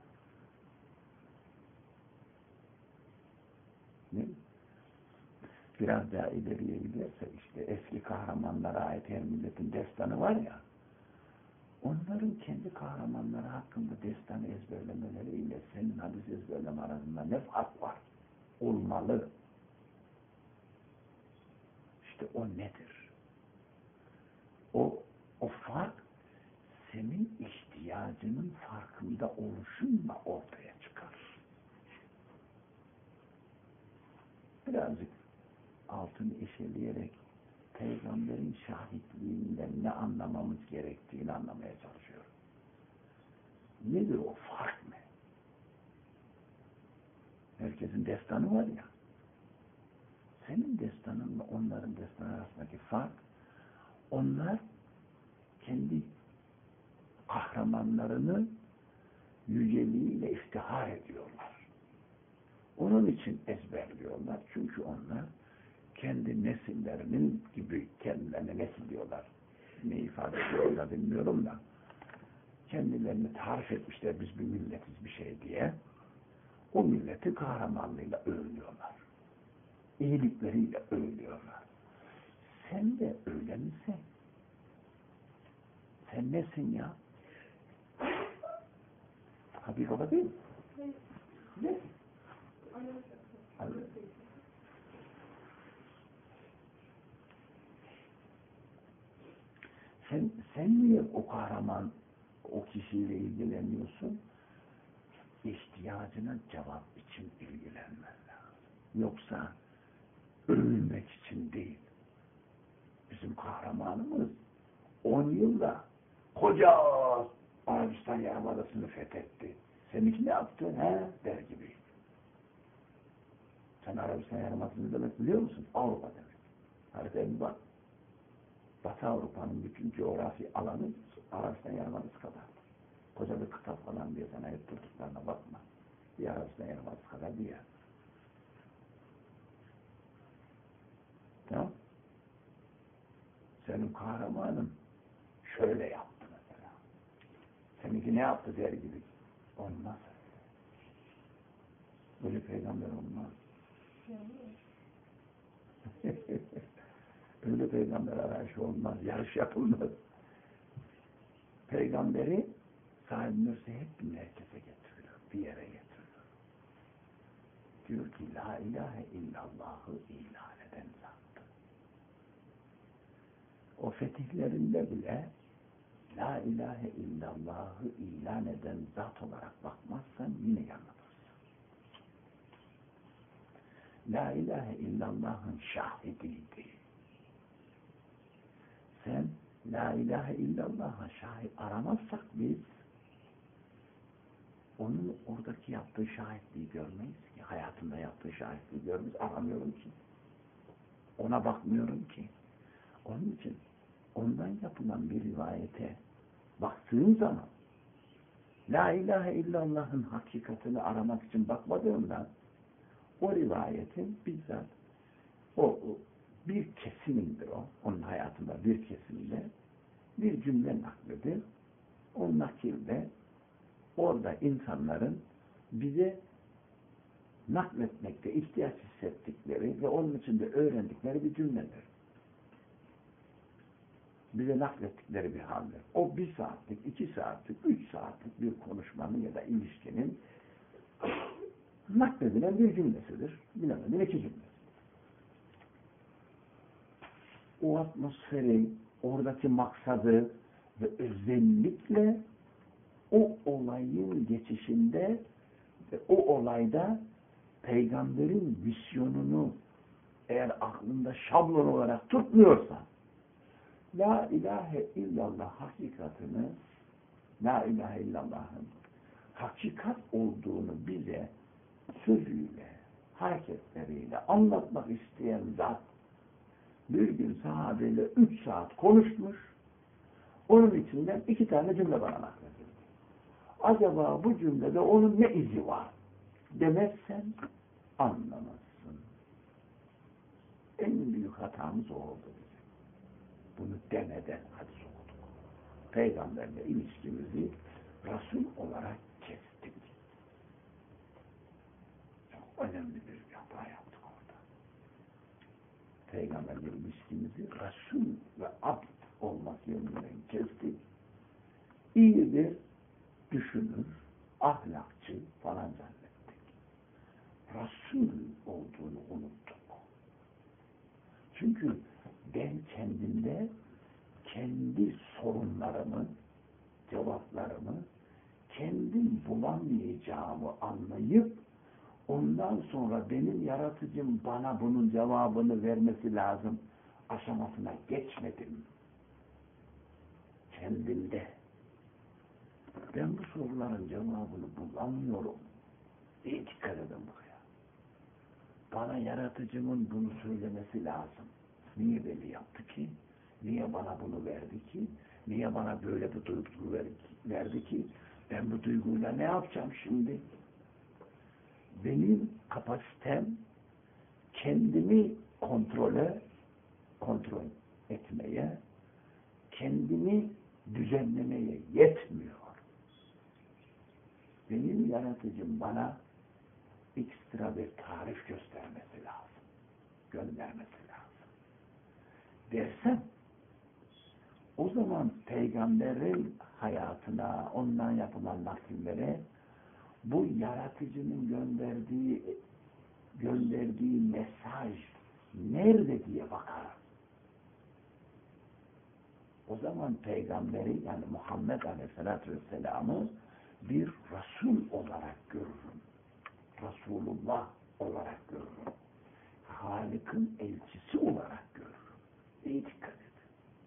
Ne? Biraz daha ileriye giderse işte eski kahramanlara ait her milletin destanı var ya, onların kendi kahramanları hakkında destanı ezberlemeleriyle senin hadis ezberleme arasında ne fark var? Olmalı. İşte o nedir? O fark senin ihtiyacının farkında oluşunla ortaya çıkar. Birazcık altını eşeleyerek Peygamberin şahitliğinden ne anlamamız gerektiğini anlamaya çalışıyorum. Nedir o fark ne? Herkesin destanı var ya. Senin destanınla onların destanı arasındaki fark, onlar kendi kahramanlarını yüceliğiyle iftihar ediyorlar. Onun için ezberliyorlar. Çünkü onlar kendi nesillerinin gibi kendilerine nesil diyorlar. Ne ifade ediyorlar bilmiyorum da. Kendilerini tarif etmişler biz bir milletiz bir şey diye. O milleti kahramanlığıyla övünüyorlar. İyilikleriyle övünüyorlar. Sen de öyle misin? Sen nesin ya? Habibaba değil mi? Ne? Sen niye o kahraman, o kişiyle ilgileniyorsun? İhtiyacına cevap için ilgilenmen lazım. Yoksa övülmek için değil. Bizim kahramanımız 10 yılda koca Arabistan Yarımadası'nı fethetti. Seninki ne yaptı? He? Der gibi. Sen Arabistan Yarımadası'nı demek biliyor musun? Avrupa demek. Haritaya bir bak. Batı Avrupa'nın bütün coğrafi alanı Arabistan Yarımadası kadar. Koca bir kıta falan diye sana hep tuttuklarına bakma. Bir Arabistan Yarımadası kadar bir yer. Tamam? Senin kahramanın şöyle yaptı mesela. Seninki ne yaptı der gibi. Olmaz. Böyle peygamber olmaz. Öyle peygamber arayışı olmaz. Yarış yapılmaz. Peygamberi Said Nursi hep bir merkeze getiriyor. Bir yere getiriyor. Diyor ki La ilahe illallahı ilan eden zattır. O fetihlerinde bile La ilahe illallahı ilan eden zat olarak bakmazsan yine yanılırsın. La ilahe illallah'ın şahidiydi. Sen La ilahe illallah'a şahit aramazsak biz onun oradaki yaptığı şahitliği görmeyiz ki. Hayatında yaptığı şahitliği görmeyiz. Aramıyorum ki. Ona bakmıyorum ki. Onun için ondan yapılan bir rivayete baktığın zaman La ilahe illallah'ın hakikatini aramak için bakmadığından o rivayetin bizzat o bir kesimindir o. Onun hayatında bir kesimde bir cümle naklidir. O nakilde orada insanların bize nakletmekte ihtiyaç hissettikleri ve onun içinde öğrendikleri bir cümledir. Bize naklettikleri bir haldir. O 1 saatlik, 2 saatlik, 3 saatlik bir konuşmanın ya da ilişkinin nakledilen bir cümlesidir. Bilemedin 2 cümlesi. O atmosferi, oradaki maksadı ve özellikle o olayın geçişinde ve o olayda peygamberin vizyonunu eğer aklında şablon olarak tutmuyorsan La ilahe illallah hakikatini La ilahe illallah'ın hakikat olduğunu bize sözüyle, hareketleriyle anlatmak isteyen zat bir gün sahabeyle 3 saat konuşmuş, onun içinden 2 tane cümle bana nakledildi. Acaba bu cümlede onun ne izi var demezsen anlamazsın. En büyük hatamız o oldu bizim. Bunu demeden hadis okuduk. Peygamberle ilişkimizi Resul olarak kestik. Çok önemli bir hata yaptık orada. Peygamberle ilişkimizi Resul ve abd olmak yönünden kestik. İyi bir düşünür, ahlakçı falan zannettik. Resul olduğunu unuttuk. Çünkü ben kendimde kendi sorunlarımı, cevaplarımı kendim bulamayacağımı anlayıp ondan sonra benim yaratıcım bana bunun cevabını vermesi lazım aşamasına geçmedim. Kendimde. Ben bu soruların cevabını bulamıyorum. İyi dikkat edin buraya. Bana yaratıcımın bunu söylemesi lazım. Niye böyle yaptı ki? Niye bana bunu verdi ki? Niye bana böyle bir duygu verdi ki? Ben bu duyguyla ne yapacağım şimdi? Benim kapasitem kendimi kontrol etmeye, kendimi düzenlemeye yetmiyor. Benim yaratıcım bana ekstra bir tarif göstermesi lazım. Göndermesi lazım. Dersem, o zaman peygamberin hayatına, ondan yapılan nakillere bu yaratıcının gönderdiği mesaj nerede diye bakarım. O zaman peygamberi, yani Muhammed Aleyhisselatü Vesselam'ı bir Resul olarak görürüm. Resulullah olarak görürüm. Halık'ın elçisi olarak görürüm. İyi dikkat edin.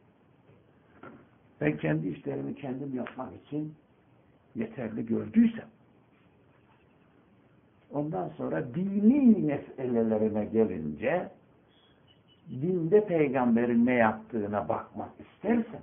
Ben kendi işlerimi kendim yapmak için yeterli gördüysem, ondan sonra dini meselelerine gelince, dinde peygamberin ne yaptığına bakmak istersen,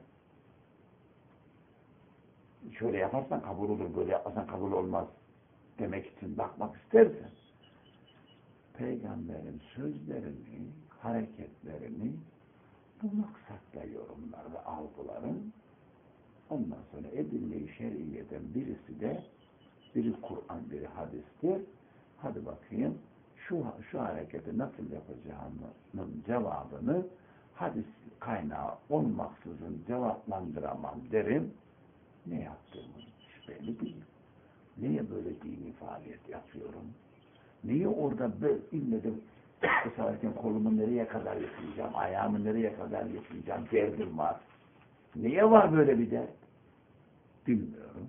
şöyle yaparsan kabul olur, böyle yaparsan kabul olmaz demek için bakmak istersen, peygamberin sözlerini, hareketlerini bu maksatla yorumlar ve algıların, ondan sonra edille-i şer'iyeden biri Kur'an, biri hadistir. Hadi bakayım, şu hareketi nasıl yapacağımın cevabını hadis kaynağı olmaksızın cevaplandıramam derim. Ne yaptığımı hiç belli değil. Niye böyle dini faaliyet yapıyorum? Niye orada böyle illedim kısalarken kolumu nereye kadar yıkayacağım, ayağımı nereye kadar yıkayacağım derdim var. Niye var böyle bir dert? Bilmiyorum.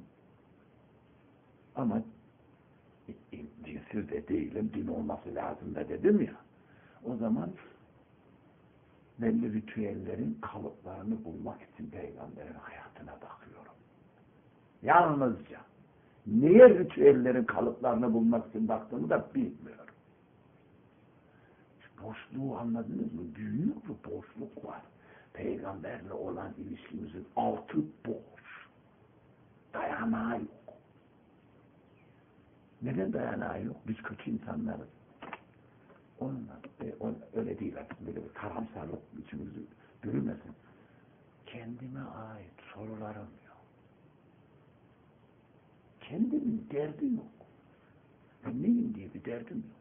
Ama dinsiz de değilim, din olması lazım da dedim ya. O zaman belli ritüellerin kalıplarını bulmak için peygamberin hayatına bakıyorum. Yalnızca. Niye ritüellerin kalıplarını bulmak için baktığımı da bilmiyorum. Boşluğu anladınız mı? Büyük bir boşluk var. Peygamberle olan ilişkimizin altı boş. Dayanağı yok. Neden dayanağı yok? Biz kötü insanlarız. Öyle değil artık. Böyle bir karamsarlık içimizi bürümesin. Kendime ait sorularım yok. Kendimin derdi yok. Ben neyim diye bir derdim yok.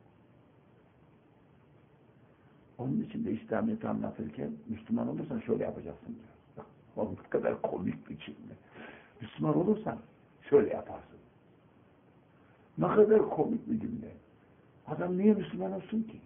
Onun için de İslamiyet'i anlatırken Müslüman olursan şöyle yapacaksın diyor. Bak, o kadar komik bir cümle. Müslüman olursan şöyle yaparsın. Ne kadar komik bir cümle. Adam niye Müslüman olsun ki?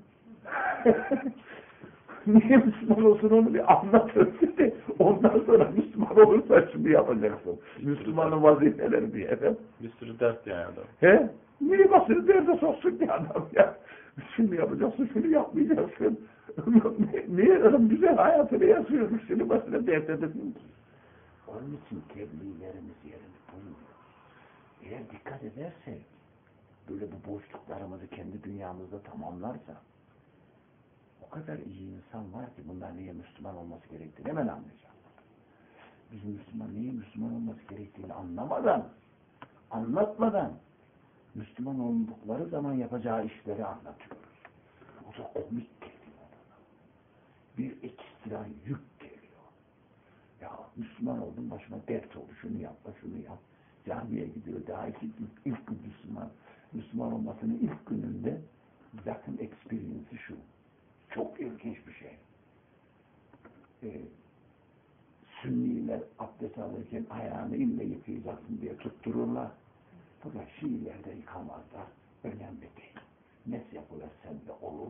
Niye Müslüman olsun onu bir anlatırsın de ondan sonra Müslüman olursan şunu yapacaksın. Müslümanın vazifeleri diye efendim.
Bir sürü dert yani adam.
He? Niye basını derde soksun ki adam ya? Şunu yapacaksın, şunu yapmayacaksın. Niye adam güzel hayatını yaşıyormuş, şunu basına dert edesin ki? Onun için tebliğlerimiz yerini bulmuyor. Eğer dikkat edersek, böyle bu boşluklarımızı kendi dünyamızda tamamlarsa, o kadar iyi insan var ki bunlar niye Müslüman olması gerektiğini hemen anlayacağız. Biz niye Müslüman olması gerektiğini anlatmadan, Müslüman oldukları zaman yapacağı işleri anlatıyoruz. O da komik geliyor ona. Bir ekstra yük geliyor. Ya Müslüman oldum, başıma dert oldu, şunu yapma, şunu yap. Camiye gidiyor, daha ilk gün Müslüman olmasının ilk gününde zaten experience'i şu. Çok ilginç bir şey. Sünniler abdest alırken ayağını ille yıkayacaksın diye tuttururlar. Fakat Şiilerde yıkamazlar. Önemli değil. Nes yapılır sende olur.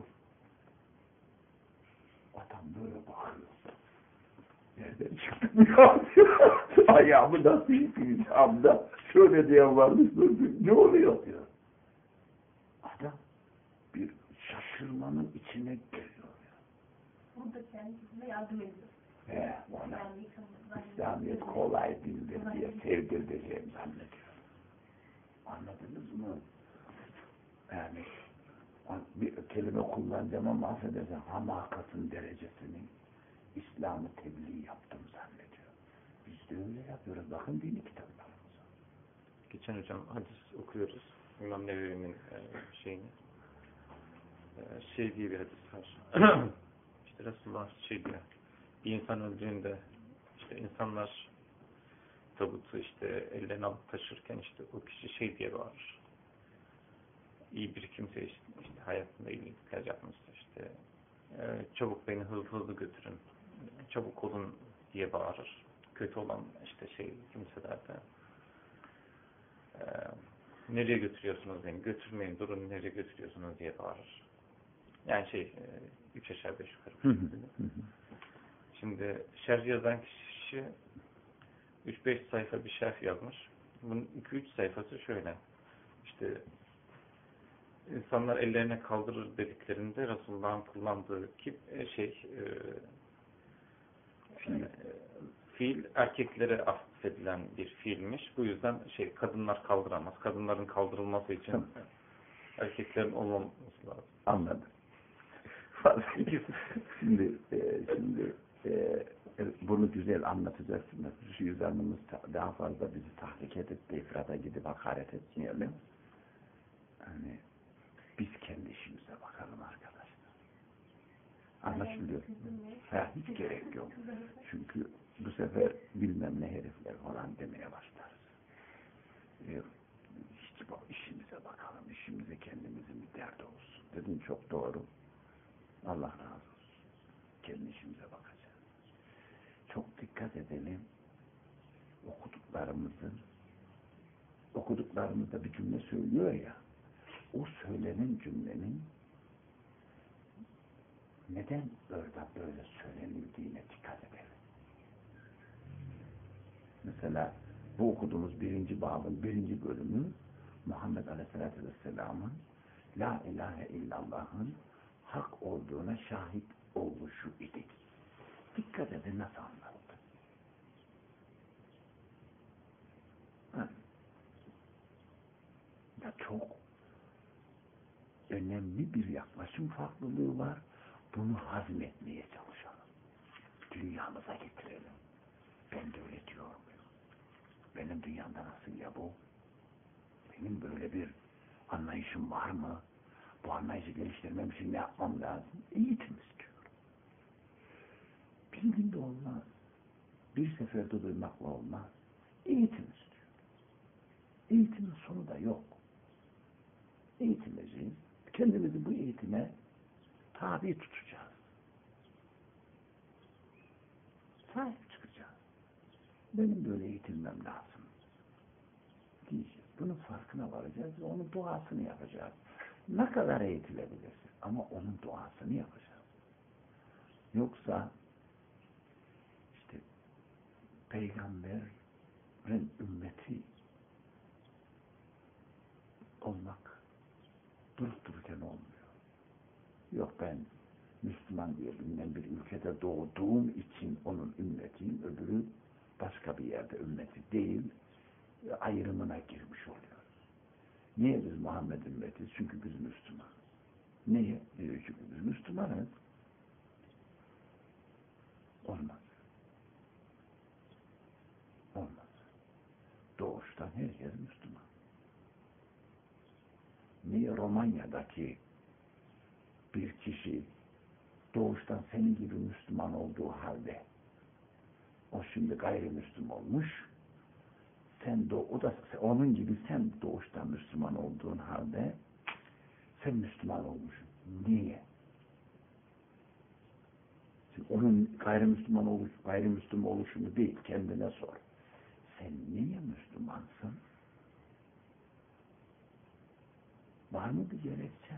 Adam böyle bakıyor. Nereden çıktım ya? Ayağımı nasıl yıkayacağım da şöyle diye varmış. Ne oluyor diyor. Adam bir şaşırmanın içine geliyor.
Burada kendisine yardım ediyor.
Ona İslamiyet kolay değildir diye sevdireceğim zannediyor. Anladınız mı? Yani bir kelime kullanacağım ama affedersin hamakatın derecesini İslam'ı tebliğ yaptım zannediyor. Biz de öyle yapıyoruz. Bakın dini kitaplarımıza.
Geçen hocam hadis okuyoruz. İmam Nevevi'nin şeyini. Şey diye bir hadis var. İşte Resulullah şey diyor. Bir insan öldüğünde işte insanlar tabutu işte ellerine alıp taşırken işte o kişi şey diye bağırır. İyi bir kimse işte hayatında iyilikler yapmışsa işte çabuk beni hızlı götürün, çabuk olun diye bağırır. Kötü olan işte şey kimseler de nereye götürüyorsunuz beni, götürmeyin, durun, nereye götürüyorsunuz diye bağırır. Yani şey 3 aşağı 5 yukarı. Şimdi şerh yazan kişi 3-5 sayfa bir şerh yazmış. Bunun 2-3 sayfası şöyle. İşte insanlar ellerine kaldırır dediklerinde Resulullah'ın kullandığı fiil erkeklere affedilen bir fiilmiş. Bu yüzden kadınlar kaldıramaz. Kadınların kaldırılması için erkeklerin olmaması lazım.
Anladım. Şimdi bunu güzel anlatacaksınız. Şu yüzdenimiz daha fazla bizi tahrik edip de ifrata gidip hakaret etmeyelim. Yani biz kendi işimize bakalım arkadaşlar. Anlaşılıyor. Hiç gerek yok. Çünkü bu sefer bilmem ne herifler falan demeye başlarız. Hiç işimize bakalım. İşimize kendimizin bir derdi olsun. Dedin çok doğru. Allah razı olsun. Kendi işimize bakacağız. Çok dikkat edelim. Okuduklarımızda bir cümle söylüyor ya, o söylenen cümlenin neden orada böyle söylenildiğine dikkat edelim. Mesela bu okuduğumuz 1. babın 1. bölümü Muhammed Aleyhisselatü Vesselam'ın La ilahe illallah'ın hak olduğuna şahit oluşu idi. Dikkat edin nasıl anlattı. Ya çok önemli bir yaklaşım farklılığı var. Bunu hazmetmeye çalışalım. Dünyamıza getirelim. Ben de öyle diyorum. Benim dünyamda nasıl ya bu? Benim böyle bir anlayışım var mı? Bu anlayışı geliştirmem için ne yapmam lazım? Eğitim istiyorum. Bir günde olmaz. Bir seferde duymakla olmaz. Eğitim istiyorum. Eğitimin sonu da yok. Eğitimleyeceğiz. Kendimizi bu eğitime tabi tutacağız. Sahip çıkacağız. Benim böyle eğitilmem lazım diyeceğiz. Bunun farkına varacağız ve onun duasını yapacağız. Ne kadar eğitilebilirsin ama onun duasını yapacağız. Yoksa işte peygamberin ümmeti olmak durup dururken olmuyor. Yok ben Müslüman diye bilinen bir ülkede doğduğum için onun ümmetiyim, öbürü başka bir yerde ümmeti değil, ayrımına girmiş oluyor. Niye biz Muhammed ümmetiyiz? Çünkü biz Müslüman. Niye? Diyor çünkü biz Müslümanız. Olmaz. Olmaz. Doğuştan herkes Müslüman. Niye Romanya'daki bir kişi doğuştan senin gibi Müslüman olduğu halde o şimdi gayrimüslim olmuş, o da onun gibi sen doğuştan Müslüman olduğun halde sen Müslüman olmuşsun. Niye? Şimdi onun gayrimüslim oluşunu değil, kendine sor. Sen niye Müslümansın? Var mı bir gerekçe?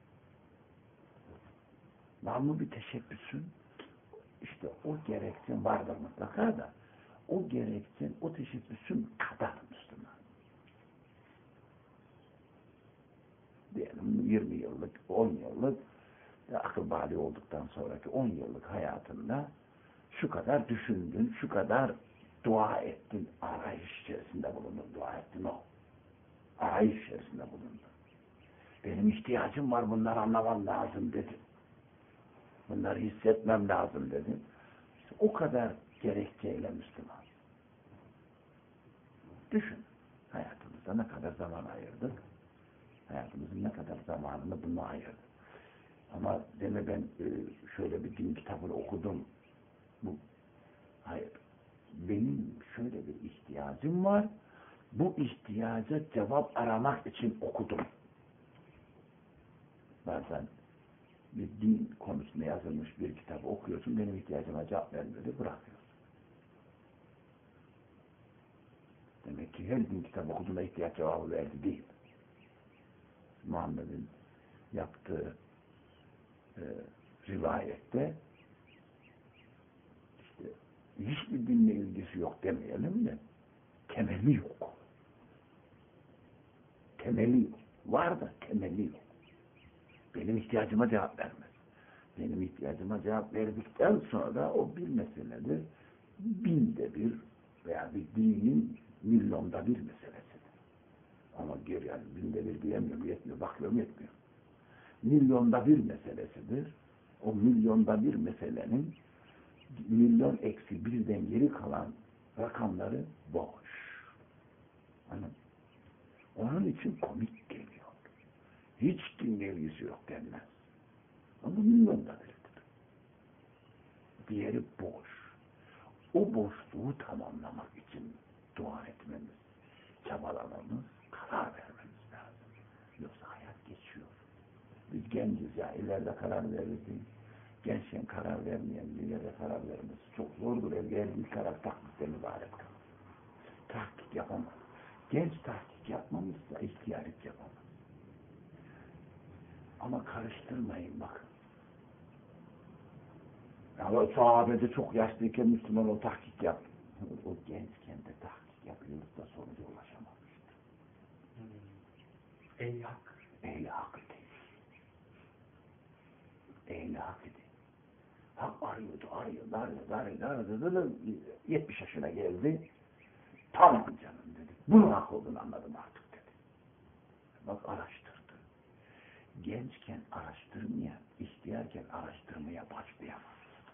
Var mı bir teşebbüsün? İşte o gerekçen vardır mutlaka da o gerekçen, o teşebbüsün kadar Müslüman. Diyelim 20 yıllık, 10 yıllık akıl bali olduktan sonraki 10 yıllık hayatında şu kadar düşündün, şu kadar dua ettin, arayış içerisinde bulundun, dua ettin o. Arayış içerisinde bulundun. Benim ihtiyacım var, bunları anlamam lazım dedin. Bunları hissetmem lazım dedin. İşte o kadar gerekçeyle Müslüman. Düşün. Hayatımızda ne kadar zaman ayırdık? Hayatımızın ne kadar zamanını buna ayırdık? Ama deme ben şöyle bir din kitabını okudum. Hayır. Benim şöyle bir ihtiyacım var. Bu ihtiyaca cevap aramak için okudum. Bazen bir din konusunda yazılmış bir kitabı okuyorsun, benim ihtiyacıma cevap vermiyor, bırakıyorsun. Demek ki her din kitabı okuduğunda ihtiyaç cevabı verdi değil. Muhammed'in yaptığı rivayette işte hiçbir dinle ilgisi yok demeyelim de temeli yok. Temeli yok. Var da temeli yok. Benim ihtiyacıma cevap vermez. Benim ihtiyacıma cevap verdikten sonra o bir meseledir. Binde bir veya bir dinin milyonda bir meselesidir. Ama geri yani binde bir diyemiyorum, yetmiyor, bakıyorum yetmiyor. Milyonda bir meselesidir. O milyonda bir meselenin milyon eksi birden geri kalan rakamları boş. Anladın? Onun için komik geliyor. Hiç dinle ilgisi yok denmez. Ama milyonda biridir. Diğeri boş. O boşluğu tamamlamak için dua etmemiz, çabalamamız, karar vermemiz lazım. Yoksa hayat geçiyor. Biz genciz ya, ileride karar veririz. Gençken karar vermeyen, ileride karar vermesi çok zordur. Eğer bir karar taklitten ibaret kalır. Tahkik yapamaz. Genç tahkik yapmamışsa ihtiyarlık yapamaz. Ama karıştırmayın bakın. Ya sahabede çok yaşlıyken Müslüman o tahkik yaptı. O gençken de tahkik yapıyoruz da sonuca ulaşamamıştı.
Ehli hak.
Ehli hak idi. Ehli hak idi. Hak arıyordu. 70 yaşına geldi. Tamam canım dedi. Bunun hak olduğunu anladım artık dedi. Bak araştırdı. Gençken araştırmaya, ihtiyarken araştırmaya başlayamaz.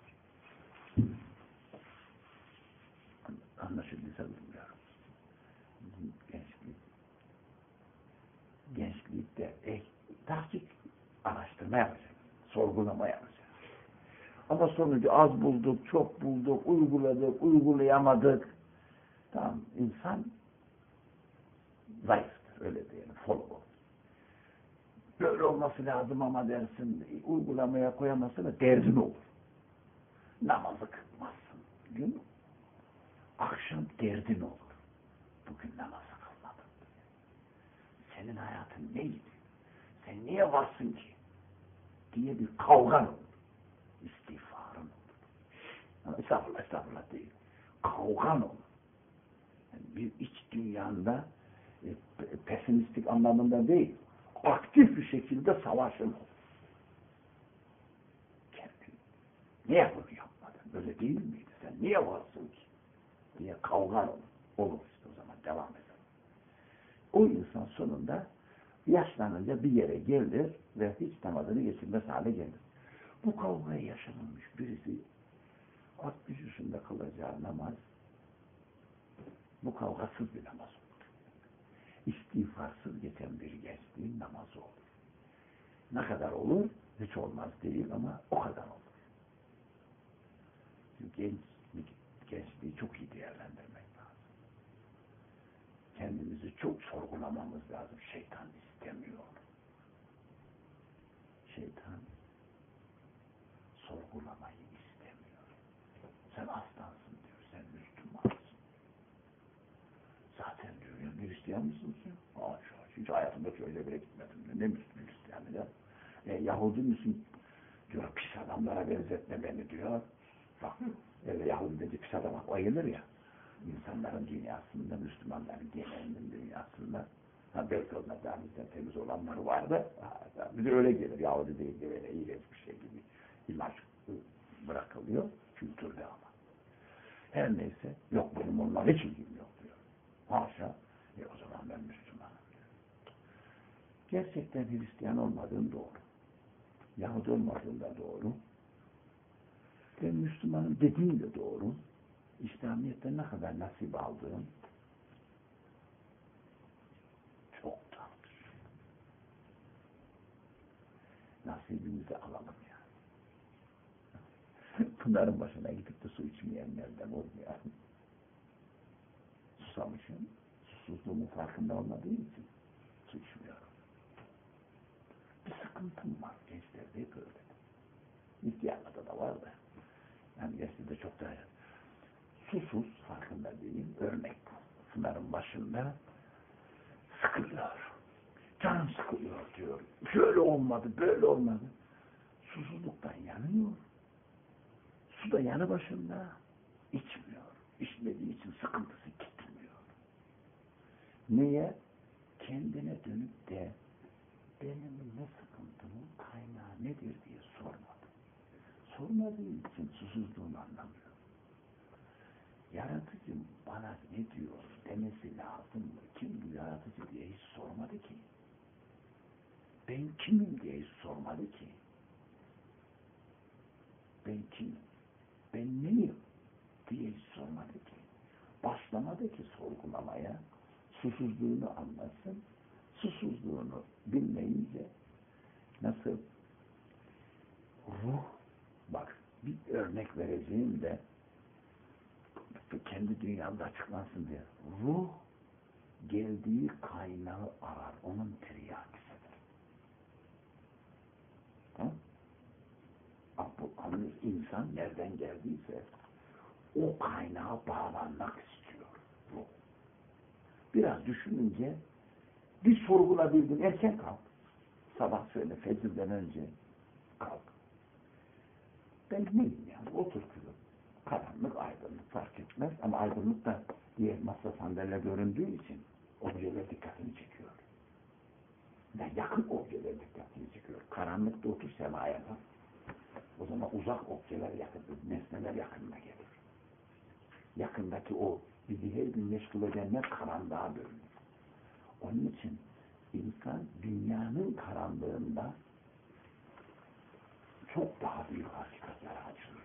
Anlaşıldıysa bilmiyorum. Gençlikte tahkik araştırma yapacak. Sorgulama yapacak. Ama sonucu az bulduk, çok bulduk, uyguladık, uygulayamadık. Tamam, insan zayıftır, öyle diyelim, follow. Böyle olması lazım ama dersin, uygulamaya koyamazsın da derdin olur. Namazı kılmazsın. Biliyor musun? Akşam derdin olur. Bugün namazı kılmadın. Senin hayatın neydi? Sen niye varsın ki? Diye bir kavgan olur. İstiğfarın olur. Ama estağfurullah değil. Kavgan olur. Yani bir iç dünyanda pesimistik anlamında değil. Aktif bir şekilde savaşın olur. Kendin. Niye bunu yapmadın? Öyle değil miydi? Sen niye varsın ki? Diye kavgan olur. Olur işte o zaman devam edelim. O insan sonunda yaşlanınca bir yere gelir ve hiç namazını geçirmez hale gelir. Bu kavgayı yaşamamış birisi 60 yaşında kılacağı namaz bu kavgasız bir namaz olur. İstiğfarsız geçen bir gençliğin namazı olur. Ne kadar olur? Hiç olmaz değil ama o kadar olur. Çünkü gençliği çok iyi değerlendirmek lazım. Kendimizi çok sorgulamamız lazım. Şeytan istemiyor. Şeytan sorgulamayı istemiyor. Sen aslansın diyor. Sen Müslümansın. Zaten diyor ya Hristiyan mısın sen? Hiç hayatımda şöyle bile gitmedim diyor. Ne Hristiyanı ya? Yahudi misin? Diyor pis adamlara benzetme beni diyor. Bak öyle Yahudi dedi pis adam akla gelir ya. İnsanların dünyasında, Müslümanların genelinin dünyasında belki onlardan bizden temiz olanları vardı. Bize öyle gelir. Yahudi değil de böyle iğrenç bir şey gibi imaj bırakılıyor. Kültürde ama. Her neyse yok benim onlarla hiç ilgim yok diyor. Haşa. O zaman ben Müslümanım diyor. Gerçekten Hristiyan olmadığın doğru. Yahudi olmadığın da doğru. Ben Müslümanım dediğin de doğru. İslamiyet'te ne kadar nasip aldığın nasibimizi alalım yani. Bunların başına gidip de su içmeyenlerden olmuyor. Susamışım, susuzluğumun farkında olmadığı için su içmiyorum. Bir sıkıntım var gençlerde hep öyle. İhtiyarlarda da var da. Yani gençlerde çok daha susuz farkında değil. Örnek bu. Sınavın başında sıkılıyor. Canım sıkılıyor diyor. Şöyle olmadı, böyle olmadı. Susuzluktan yanıyor. Su da yanı başında içmiyor. İçmediği için sıkıntısı gitmiyor. Niye? Kendine dönüp de benim ne sıkıntımın kaynağı nedir diye sormadı. Sormadığı için susuzluğunu anlamıyor. Yaratıcım bana ne diyor demesi lazım mı? Kim bu yaratıcı diye hiç sormadı ki. Ben kimim diye hiç sormadı ki. Ben kimim? Ben neyim diye hiç sormadı ki. Başlamadı ki sorgulamaya. Susuzluğunu anlasın. Susuzluğunu bilmeyince nasıl ruh, bak bir örnek vereceğim de kendi dünyamda açıklansın diye. Ruh geldiği kaynağı arar. Onun tiryakisidir. Bu insan nereden geldiyse o kaynağa bağlanmak istiyor. Ruh. Biraz düşününce bir sorgulabildin. Erken kalk. Sabah söyle fecirden önce kalk. Ben neyim yani? Otur kızım. Karanlık, aydınlık fark etmez ama aydınlık da diğer masa sandalye göründüğü için objeler dikkatini çekiyor. Ve yakın objeler dikkatini çekiyor. Karanlıkta otur semaya bak. O zaman uzak objeler yakın, nesneler yakınına gelir. Yakındaki o bizi her gün meşgul edenler karanlığa bölünür. Onun için insan dünyanın karanlığında çok daha büyük hakikatlere açılır.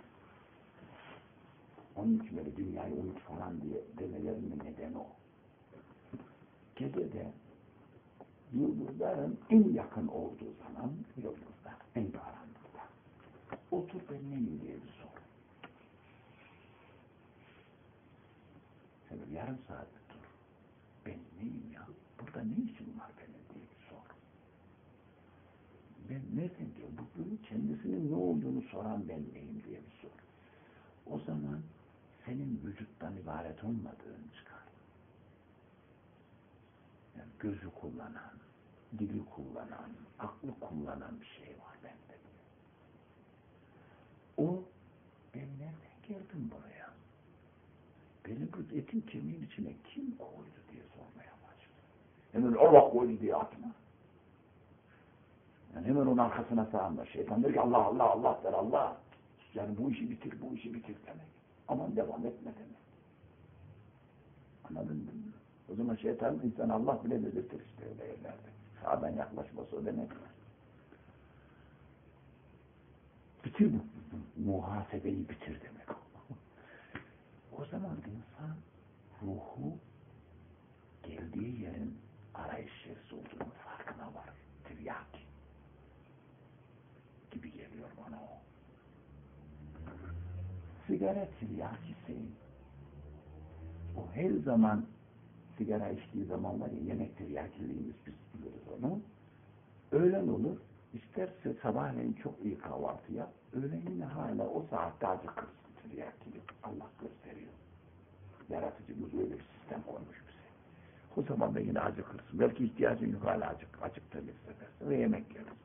Onun için böyle dünyayı unut falan diye demelerinin nedeni o. Gecede yıldızların en yakın olduğu zaman yıldızlar en karanlıkta. Otur ben neyim diye bir sor. Sen yarım saat dur. Ben neyim ya? Burada ne işim var benim diye bir sor. Ben nereden diyor? Bu kendisinin ne olduğunu soran ben neyim diye bir sor. O zaman senin vücuttan ibaret olmadığını çıkar. Yani gözü kullanan, dili kullanan, aklı kullanan bir şey var bende. O, ben nereden geldim buraya? Beni bu etin kemiğin içine kim koydu diye sormaya başladı. Hemen Allah koydu diye atma. Yani hemen onun arkasına sağınma. Şeytan der ki Allah Allah Allah der Allah. Yani bu işi bitir, bu işi bitir demek. Aman devam etme demek. Anladın mı? O zaman şeytan insan Allah bile belirtir işte öyle yerlerde. Sağdan yaklaşması o demek. Bitir bu. Muhasebeyi bitir demek. O zaman insan ruhu geldiği yerin arayış yerisi olduğunu farkına varır. Tiryaki gibi geliyor bana o. Sigara tiryakisi. O her zaman sigara içtiği zaman var ya, yemek tiryakiliğimiz biz biliriz onu. Öğlen olur, isterse sabahleyin çok iyi kahvaltı yap, öğlen yine hala o saatte acıkırsın tiryakilik. Allah gösteriyor. Yaratıcımız öyle bir sistem koymuş bize. O zaman da yine acıkırsın. Belki ihtiyacın yok, hala acıktığını hissedersin ve yemek yersin.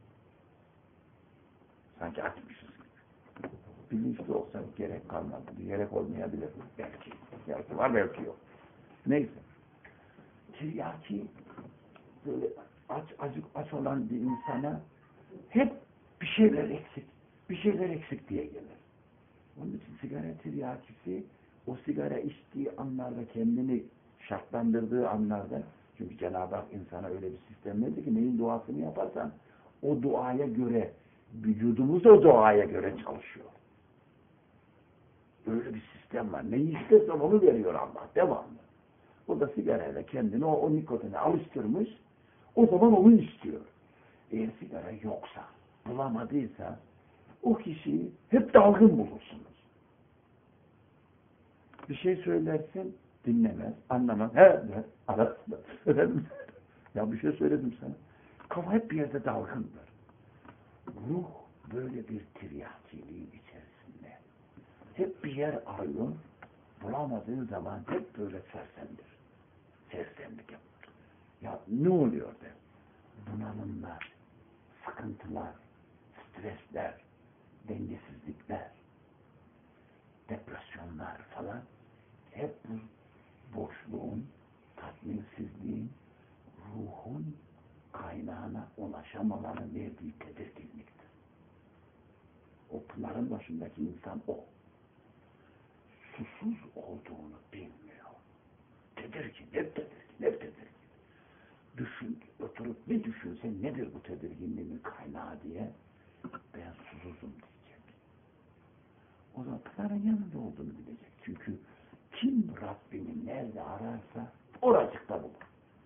Sanki açmışız gibi. Bilinçli olsa gerek kalmadı. Gerek olmayabilir. Belki var, belki yok. Neyse. Tiryaki böyle aç olan bir insana hep bir şeyler eksik diye gelir. Onun için sigara tiryakisi o sigara içtiği anlarda kendini şartlandırdığı anlarda, çünkü Cenab-ı Hak insana öyle bir sistem verdi ki neyin duasını yaparsan o duaya göre vücudumuz da o duaya göre çalışıyor. Öyle bir sistem var. Neyi istersen onu veriyor Allah. Devamlı. O da sigarayla kendini o nikotine alıştırmış. O zaman onu istiyor. eğer sigara yoksa, bulamadıysa o kişiyi hep dalgın bulursunuz. Bir şey söylersin, dinlemez, anlamaz. He, arasında. Ya bir şey söyledim sana. Kafa hep bir yerde dalgındır. Ruh böyle bir tiryakiliğin içerisinde. Hep bir yer arıyor, bulamadığı zaman hep böyle sersemdir. Sersemlik yapar. Ya ne oluyor der. Bunalımlar, sıkıntılar, stresler, dengesizlikler, depresyonlar falan hep bu boşluğun, tatminsizliğin, ruhun kaynağına ulaşamamanın verdiği tedirginliktir. O pınarın başındaki insan o. Susuz olduğunu bilmiyor. Tedirgin, hep tedirgin, hep tedirgin. Düşün, oturup bir düşünsen nedir bu tedirginliğin kaynağı diye ben susuzum diyecek. O zaman pınarın yanında olduğunu bilecek. Çünkü kim Rabbini nerede ararsa oracıkta bulur.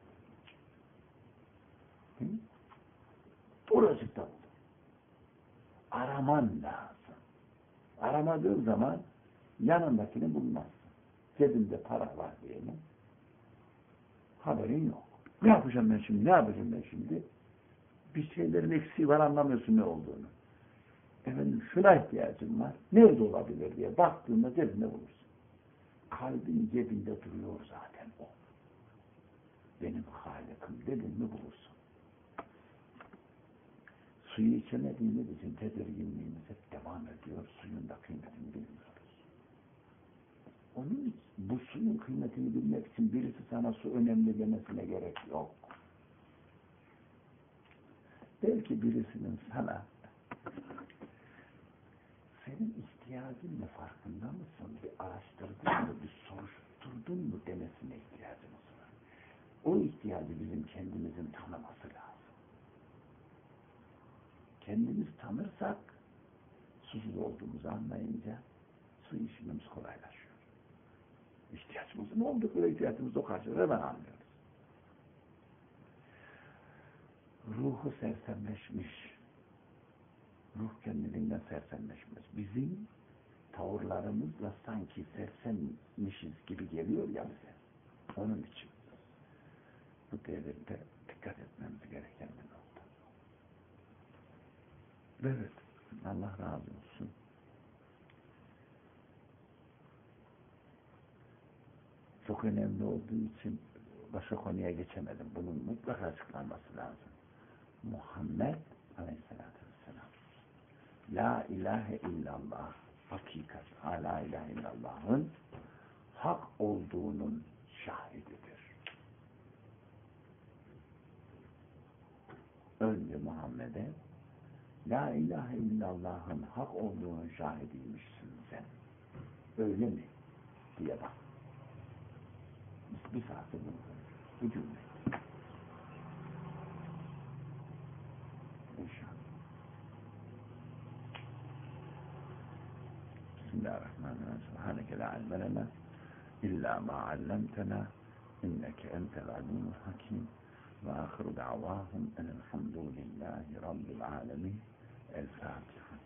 Hı? Oracıkta bulur. Araman lazım. Aramadığın zaman yanındakini bulmazsın. Cebinde para var diyelim. Haberin yok. Ne yapacağım ben şimdi? Ne yapacağım ben şimdi? Bir şeylerin eksiği var, anlamıyorsun ne olduğunu. Efendim şuna ihtiyacım var. Nerede olabilir diye baktığında cebinde bulursun. Kalbin cebinde duruyor zaten o. Benim Halık'ım dedin mi bulursun. Suyu içemediğimiz için tedirginliğimiz hep devam ediyor. Suyun da kıymetini bilmiyoruz. Onun için bu suyun kıymetini bilmek için birisi sana su önemli demesine gerek yok. Belki birisinin sana senin ihtiyacın ne farkında mısın? Bir araştırdın mı, bir soruşturdun mu demesine ihtiyacımız var. O ihtiyacı bizim kendimizin tanıması lazım. Kendimiz tanırsak susuz olduğumuzu anlayınca su işimiz kolaylaşıyor. İhtiyacımızın olduğu ihtiyacımızı o karşılığı hemen anlıyoruz. Ruhu sersemleşmiş. Ruh kendiliğinden sersemleşmez. Bizim tavırlarımızla sanki sersemmişiz gibi geliyor ya bize. Onun için bu devirde dikkat etmemiz gereken bir nokta. Evet, Allah razı olsun. Çok önemli olduğu için başka konuya geçemedim. Bunun mutlaka açıklanması lazım. Muhammed Aleyhisselatü Vesselam La ilahe illallah hakikat, la ilahe illallah'ın hak olduğunun şahididir. Önce Muhammed'e La ilahe illallah'ın hak olduğunun şahidiymişsin sen. Öyle mi? diye bak. Bir saati bu cümle. İnşallah. Bismillahirrahmanirrahim. Subhaneke la ilme lena illa ma allamtena inneke entel alimul hakim ve ahiru da'vahum enelhamdülillahi rabbil alemin. El Fatiha.